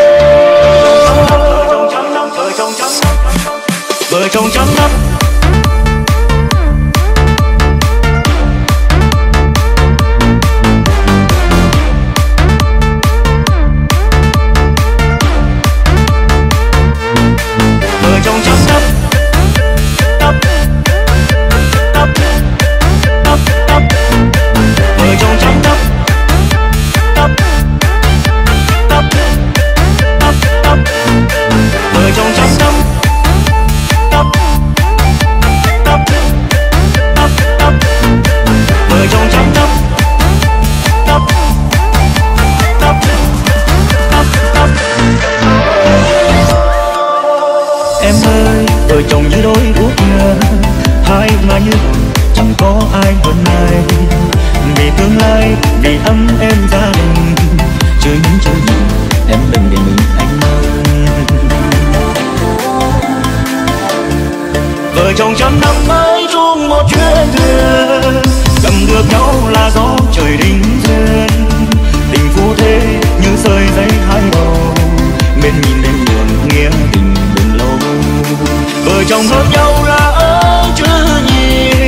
Vợ chồng trăm năm, vợ chồng trăm năm, vợ chồng trăm năm, vợ chồng trăm năm. Vợ chồng trăm năm, em ơi, vợ chồng như đôi guốc nhờ, hai mà như chẳng có ai hơn ai. Vì tương lai, vì ấm em gia đình, chưa những chưa gì em đừng để mình anh ơi. Vợ chồng trăm năm mới chung một chuyến thuyền, gặp được nhau là gió trời đinh duyên. Tình phù thế như sợi dây hai đầu, bên nhìn bên nhường nghĩa tình bên lâu. Vợ chồng hơn nhau là ở chữ nhì,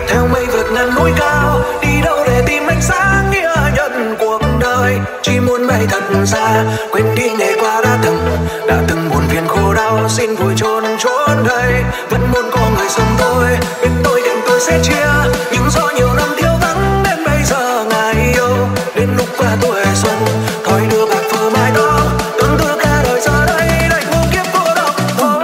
theo mây vượt ngàn núi cao, đi đâu để tìm ánh sáng nghĩa nhân cuộc đời. Chỉ muốn bay thật xa, quên đi ngày qua đã từng, đã từng buồn phiền khổ đau, xin vui chôn chốn đây. Vẫn muốn có người sống tôi, bên tôi định tôi sẽ chia, nhưng do nhiều năm thiếu vắng đến bây giờ ngài yêu. Đến lúc qua tuổi xuân, thói đưa bạc phơ mái tóc, tương tư cả đời giờ đây đành vô kiếp cô độc thôi.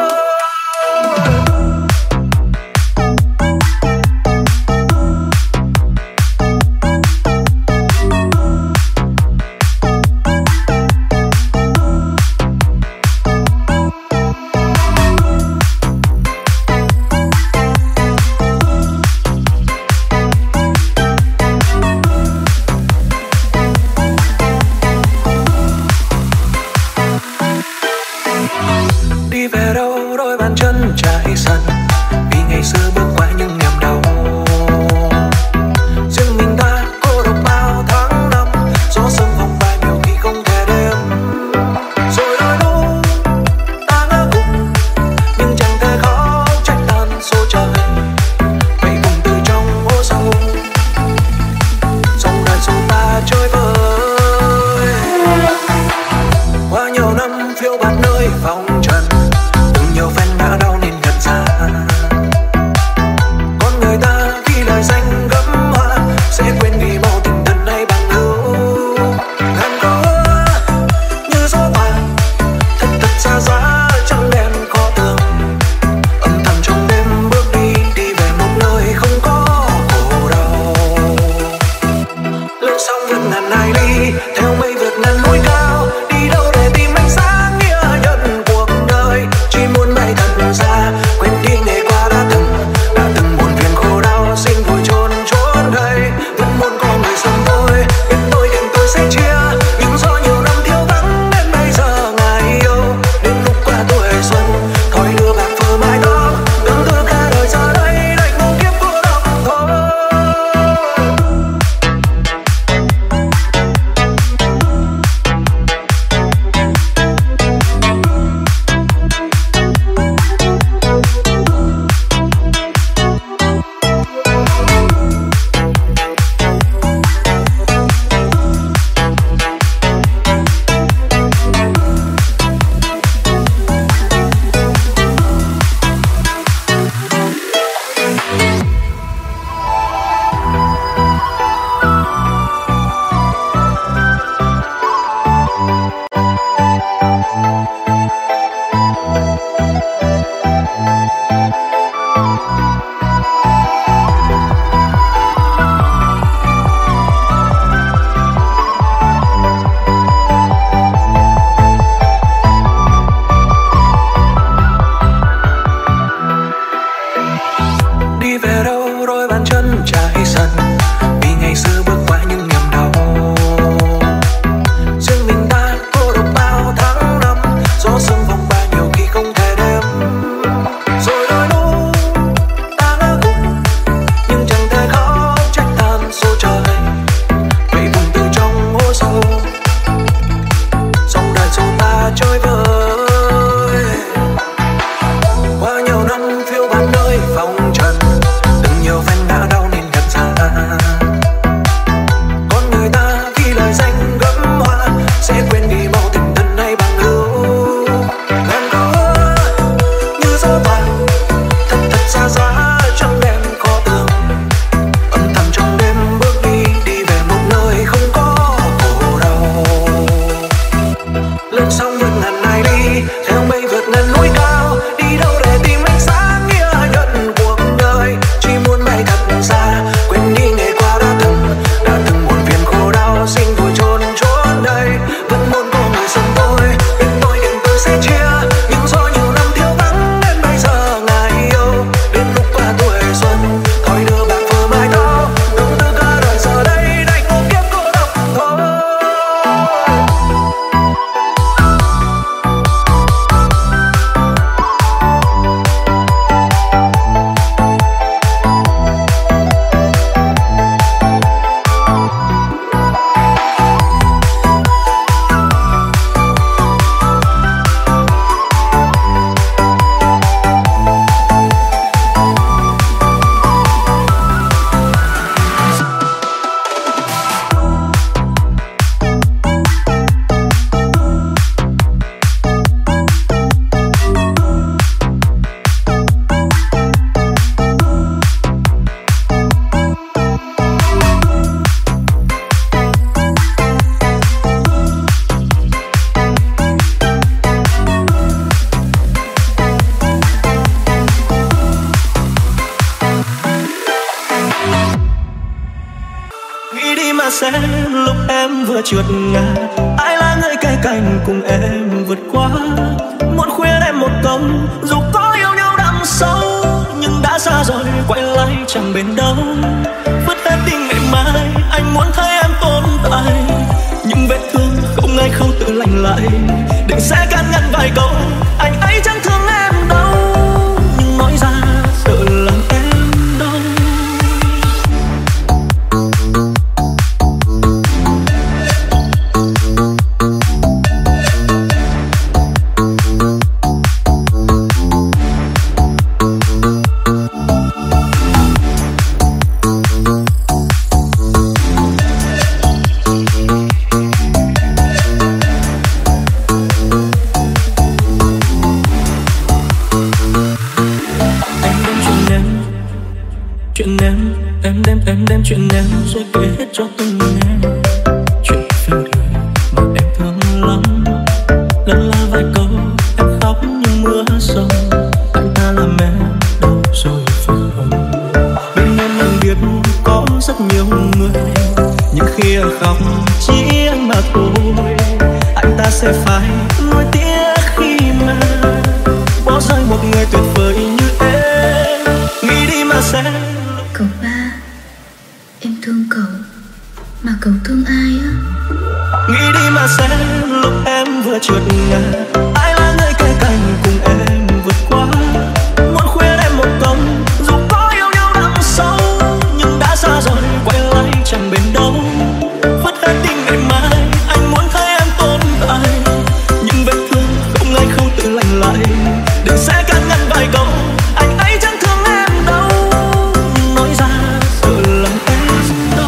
mà sẽ lúc em vừa trượt ngã, ai là người kề cạnh cùng em vượt qua. Muốn khuyên em một câu, dù có yêu nhau đậm sâu, nhưng đã xa rồi quay lại chẳng bên đâu. Vứt hết tình ngày mai, anh muốn thấy em tồn tại, nhưng vết thương không ai khâu tự lành lại. Định sẽ can ngăn vài câu, anh ấy chẳng thương em đâu, nhưng nói ra sợ làm em đau. Chuyện em rồi kể hết cho tôi nghe. Chuyện phiêu đời mà em thương lắm, lần là vài câu em khóc như mưa sông. Anh ta làm em đau rồi phải không? Bên em anh biết có rất nhiều người, nhưng khi em khóc chỉ anh mà thôi. Anh ta sẽ phải nuối tiếc khi mà bỏ rơi một người tuyệt vời như em. Nghĩ đi mà sẽ cậu ba, em thương cậu mà cậu thương ai á? Nghĩ đi mà sẽ lúc em vừa trượt ngã, ai là người kề cạnh cùng em vượt qua. Muốn khuyên em một câu, dù có yêu nhau đậm sâu, nhưng đã xa rồi quay lại chẳng bên đâu. Vứt hết tình ngày mai, anh muốn thấy em tồn tại, nhưng vết thương không ai khâu tự lành lại. Đừng sẽ can ngăn vài câu, anh ấy chẳng thương em đâu, nhưng nói ra sợ làm em đau.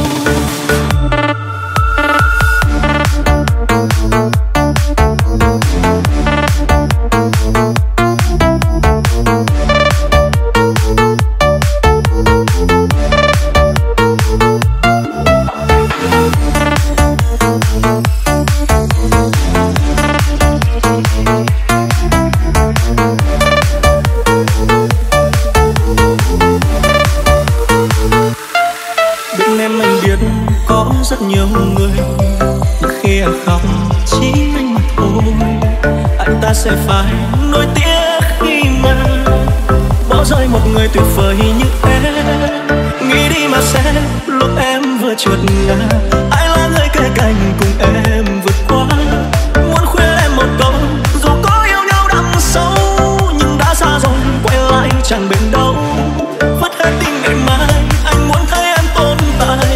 Rất nhiều người, nhưng khi em khóc chỉ anh mà thôi. Anh ta sẽ phải nuối tiếc khi mà bỏ rơi một người tuyệt vời như em. Nghĩ đi mà sẽ lúc em vừa trượt ngã, ai là người kề cạnh cùng em vượt qua. Muốn khuyên em một câu, dù có yêu nhau đậm sâu, nhưng đã xa rồi quay lại chẳng bên đâu. Vứt hết tình ngày mai, anh muốn thấy em tồn tại,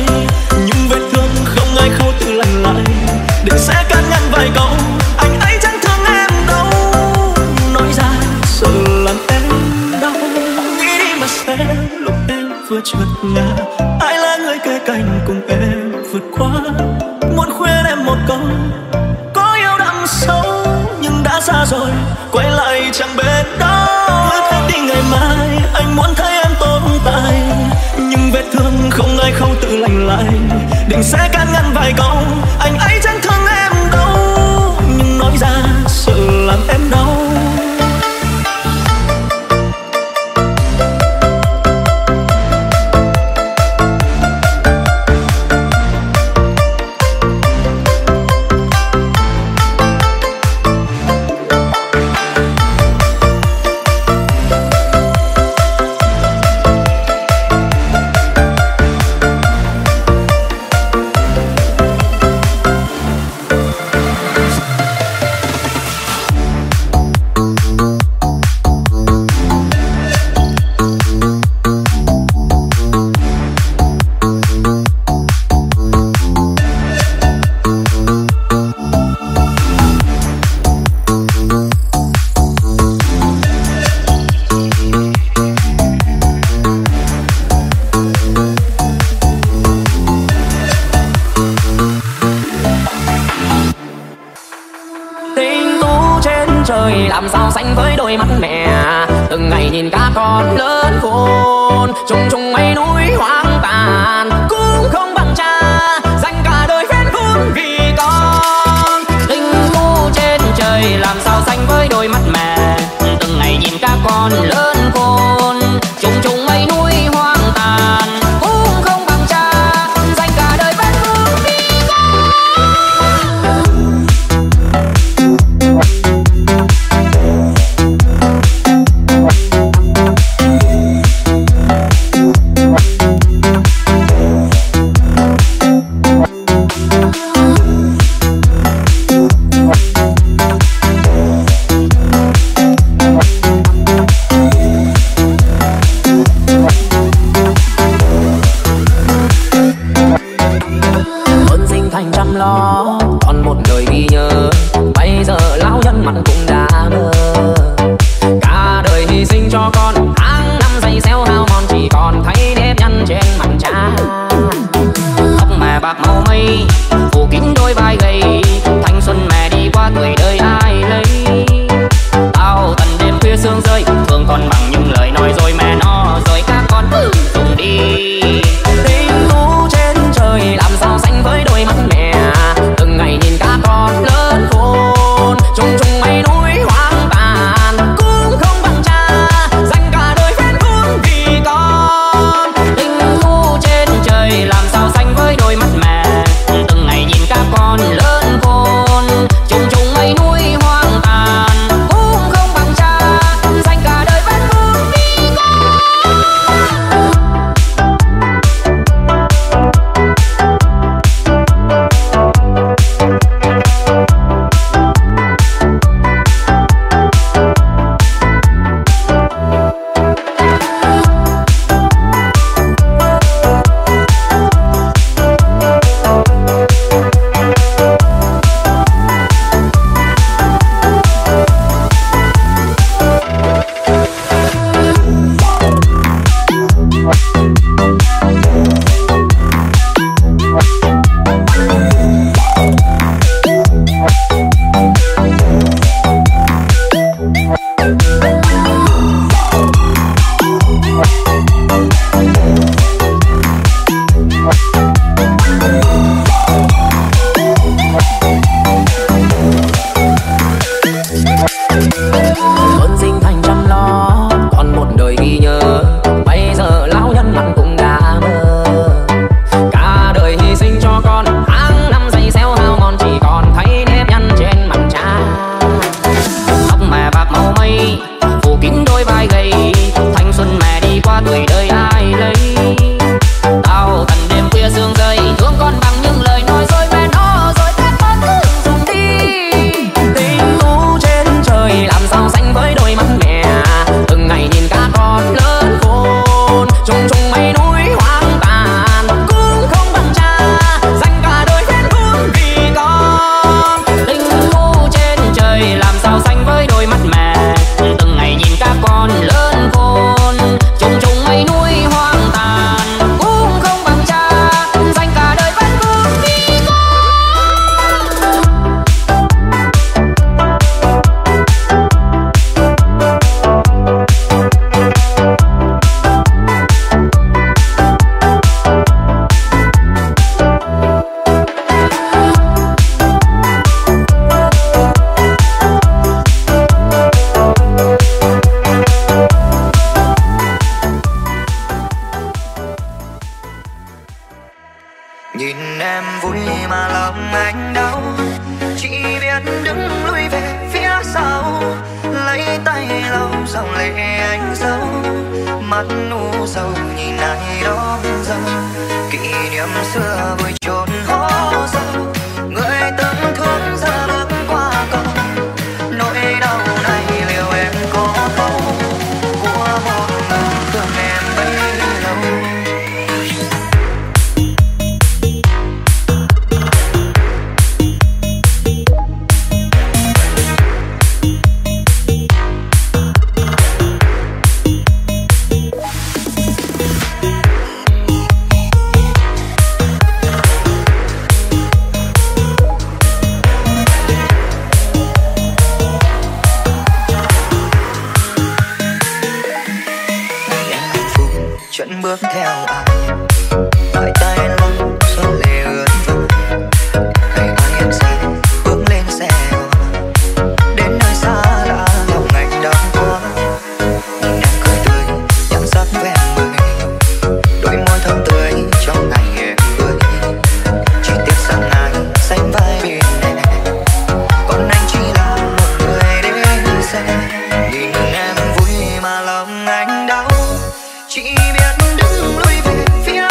khâu tự lành lại. Định sẽ can ngăn vài câu, anh ấy chẳng thương em đâu, nói ra sợ làm em đau. Nghĩ đi mà sẽ lúc em vừa trượt ngã, ai là người kề cạnh cùng em vượt qua. Muốn khuyên em một câu, có yêu đậm sâu, nhưng đã xa rồi quay lại chẳng bên đâu. Vứt hết đi ngày mai, anh muốn thấy em tồn tại, nhưng vết thương không ai khâu tự lành lại. Định sẽ can ngăn vài câu, anh ấy chẳng thương em đâu, nhưng nói ra sợ làm em đau. làm sao sánh với đôi mắt mẹ. Từng ngày nhìn các con lớn khôn, trùng trùng mây núi hoang tàn, cũng không bằng cha dành cả đời phết khôn vì con. Tình tu trên trời làm sao sánh với đôi mắt mẹ. Từng ngày nhìn các con lớn khôn, trùng trùng mây núi hoang tàn, cũng không bằng cha dành cả đời phết nhăn trên mặt cha. Tóc mẹ bạc màu mây phủ kín đôi vai gầy, thanh xuân mẹ đi qua tuổi đời ai lấy. Tao tận đêm khuya sương rơi, thương con bằng những lời nói rồi mẹ nó rồi các con cứ dùng đi. Tình tú trên trời làm sao sánh với đôi mắt mẹ, từng ngày nhìn các con lớn khôn. Trùng trùng mây núi hoang tàn cũng không bằng cha, dành cả đời phết cũng vì con. Tình tú trên trời làm sao sánh với đôi mắt mẹ, từng ngày nhìn các con lớn khôn. Trùng trùng mây núi hoang tàn cũng không bằng cha, dành cả đời phết cũng vì con. Ơn sinh thành trăm lo, còn một đời ghi nhớ. Bây giờ lão nhân mặt cũng đã mơ, cả đời hy sinh cho con, tháng năm giày xéo hao ngon chỉ còn thấy nếp nhăn trên mặt cha. Tóc mẹ bạc màu mây phủ kín đôi vai gầy, thanh xuân mẹ đi qua tuổi đời ai lấy. Tao tận đêm khuya sương rơi, thương con bằng những lời nói rồi mẹ nó rồi các con cứ dùng đi. Tình tú trên trời làm sao sánh với đôi mắt mẹ, từng ngày nhìn các con lớn khôn. Trùng trùng mây núi hoang tàn cũng không bằng cha, dành cả đời phết cũng vì con. Tình tú trên trời làm sao sánh với đôi mắt mẹ, từng ngày nhìn các con lớn khôn. Trùng trùng mây núi hoang tàn cũng không bằng cha, dành cả đời phết cũng vì con. Nhìn em vui mà lòng anh đau, chỉ biết đứng lui về phía sau, lấy tay lau dòng lệ anh dấu, mắt u sầu nhìn ai đó dâu, kỷ niệm xưa vui chốn hố sâu, người từng thương giờ bước qua cầu, nỗi đau này liệu em có thấu của một người thương em bấy lâu. Chân bước theo ai, hai tay lắm xuân lệ ướt vội, ngày mai em sẽ bước lên xe đến nơi xa lạ lòng anh đau quá. Nhìn em cười tươi nhãn sắc ven người, đôi môi thơm tươi trong ngày em cưới, chỉ tiếc rằng anh sánh vai bên em, còn anh chỉ là một người đến xe. Nhìn em vui mà lòng anh đau, chỉ biết đứng lui về phía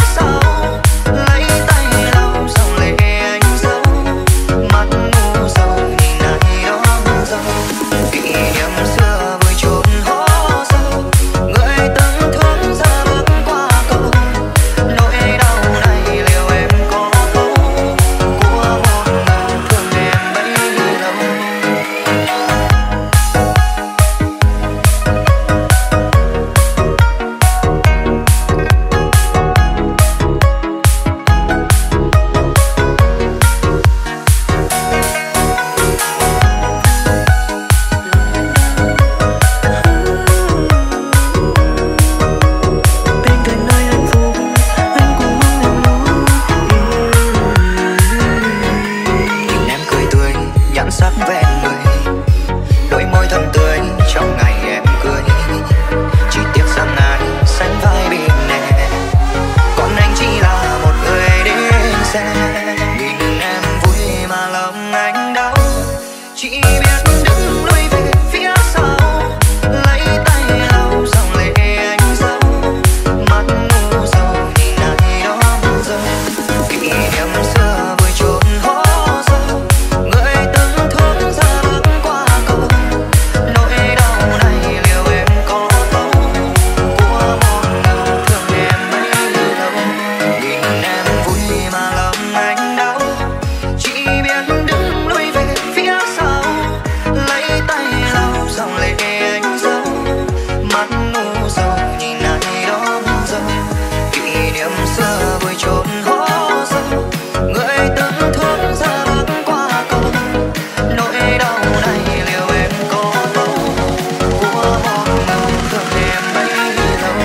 xưa vui trốn hố sâu, người từng thương giờ bước qua cầu, nỗi đau này liệu em có thấu của một người thương em bấy lâu.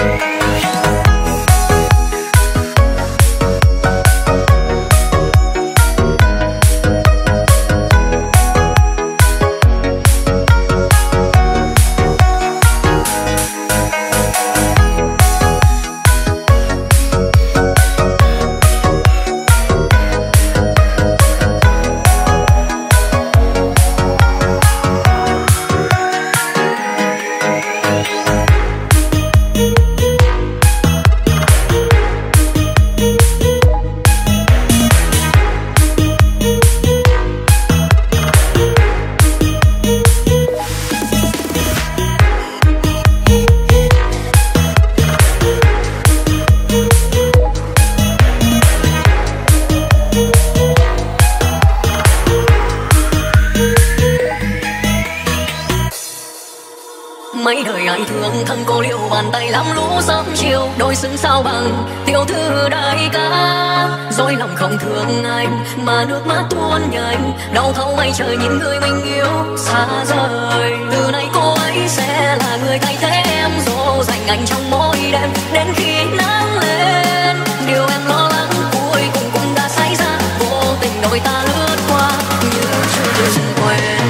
Mấy đời ai thương thân cô liêu bàn tay lắm lũ sớm chiều, đôi xứng sao bằng tiểu thư đại ca. Dối lòng không thương anh mà nước mắt tuôn nhanh, đau thấu mây trời nhìn người mình yêu xa rời. Từ nay cô ấy sẽ là người thay thế em, dỗ dành anh trong mỗi đêm đến khi nắng lên. Điều em lo lắng cuối cùng cũng đã xảy ra, vô tình đôi ta lướt qua như chưa từng quên.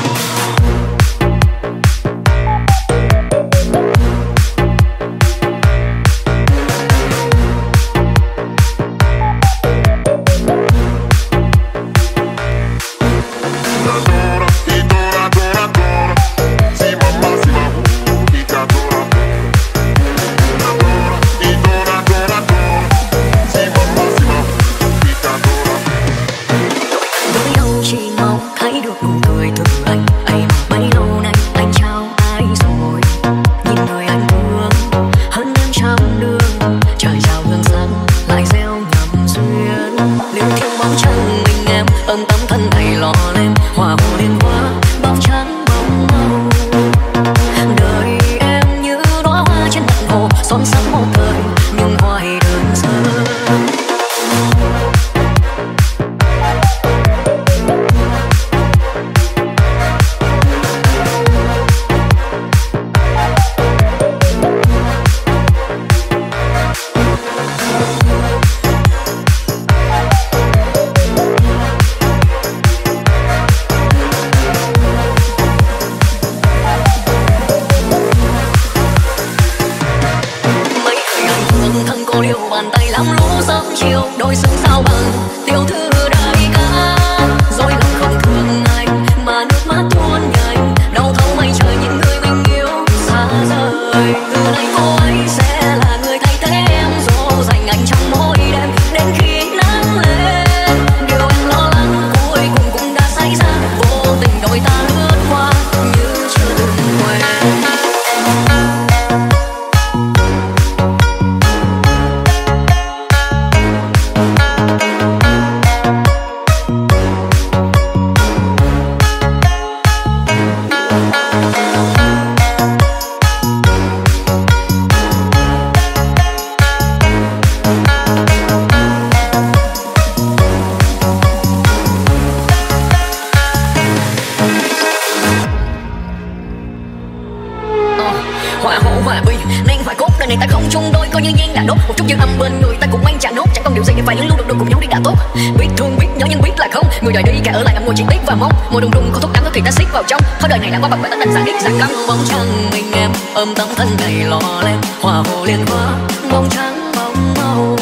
Mùa đùng đùng có thuốc đắng có kỳ ta xít vào trong, thôi đời này đã qua bậc phải tất đánh giả đích giả căng. Bóng trăng mình em ôm tấm thân gầy lò lem, hòa hồ liên hoa bóng trắng bóng màu.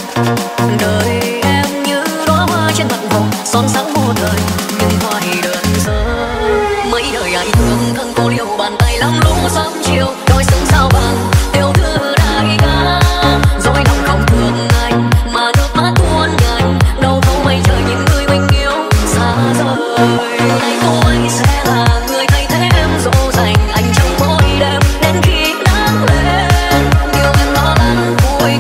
Đời em như đóa hoa trên mặt hồ, son sáng một đời nhưng hoa thì đơn sơ. Mấy đời ai thương thân cô liêu bàn tay lắm lũ sớm chiều, đôi xứng sao bằng tiểu thư đại ca. Dối lòng không thương anh mà nước mắt tuôn nhanh, đâu thấu mây trời nhìn người mình yêu xa rời. Nay cô ấy sẽ là người thay thế em, dỗ dành anh trong mỗi đêm đến khi nắng lên. Điều em lo lắng cuối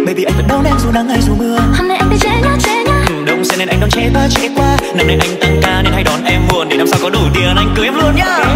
baby anh vẫn đón em dù nắng hay dù mưa. Hôm nay anh tới trễ nhá trễ nhá. Ừ, đông sẽ nên anh đón trễ qua trễ qua. Năm nay anh tăng ca nên hay đón em muộn, để năm sau có đủ tiền anh cưới em luôn nhá.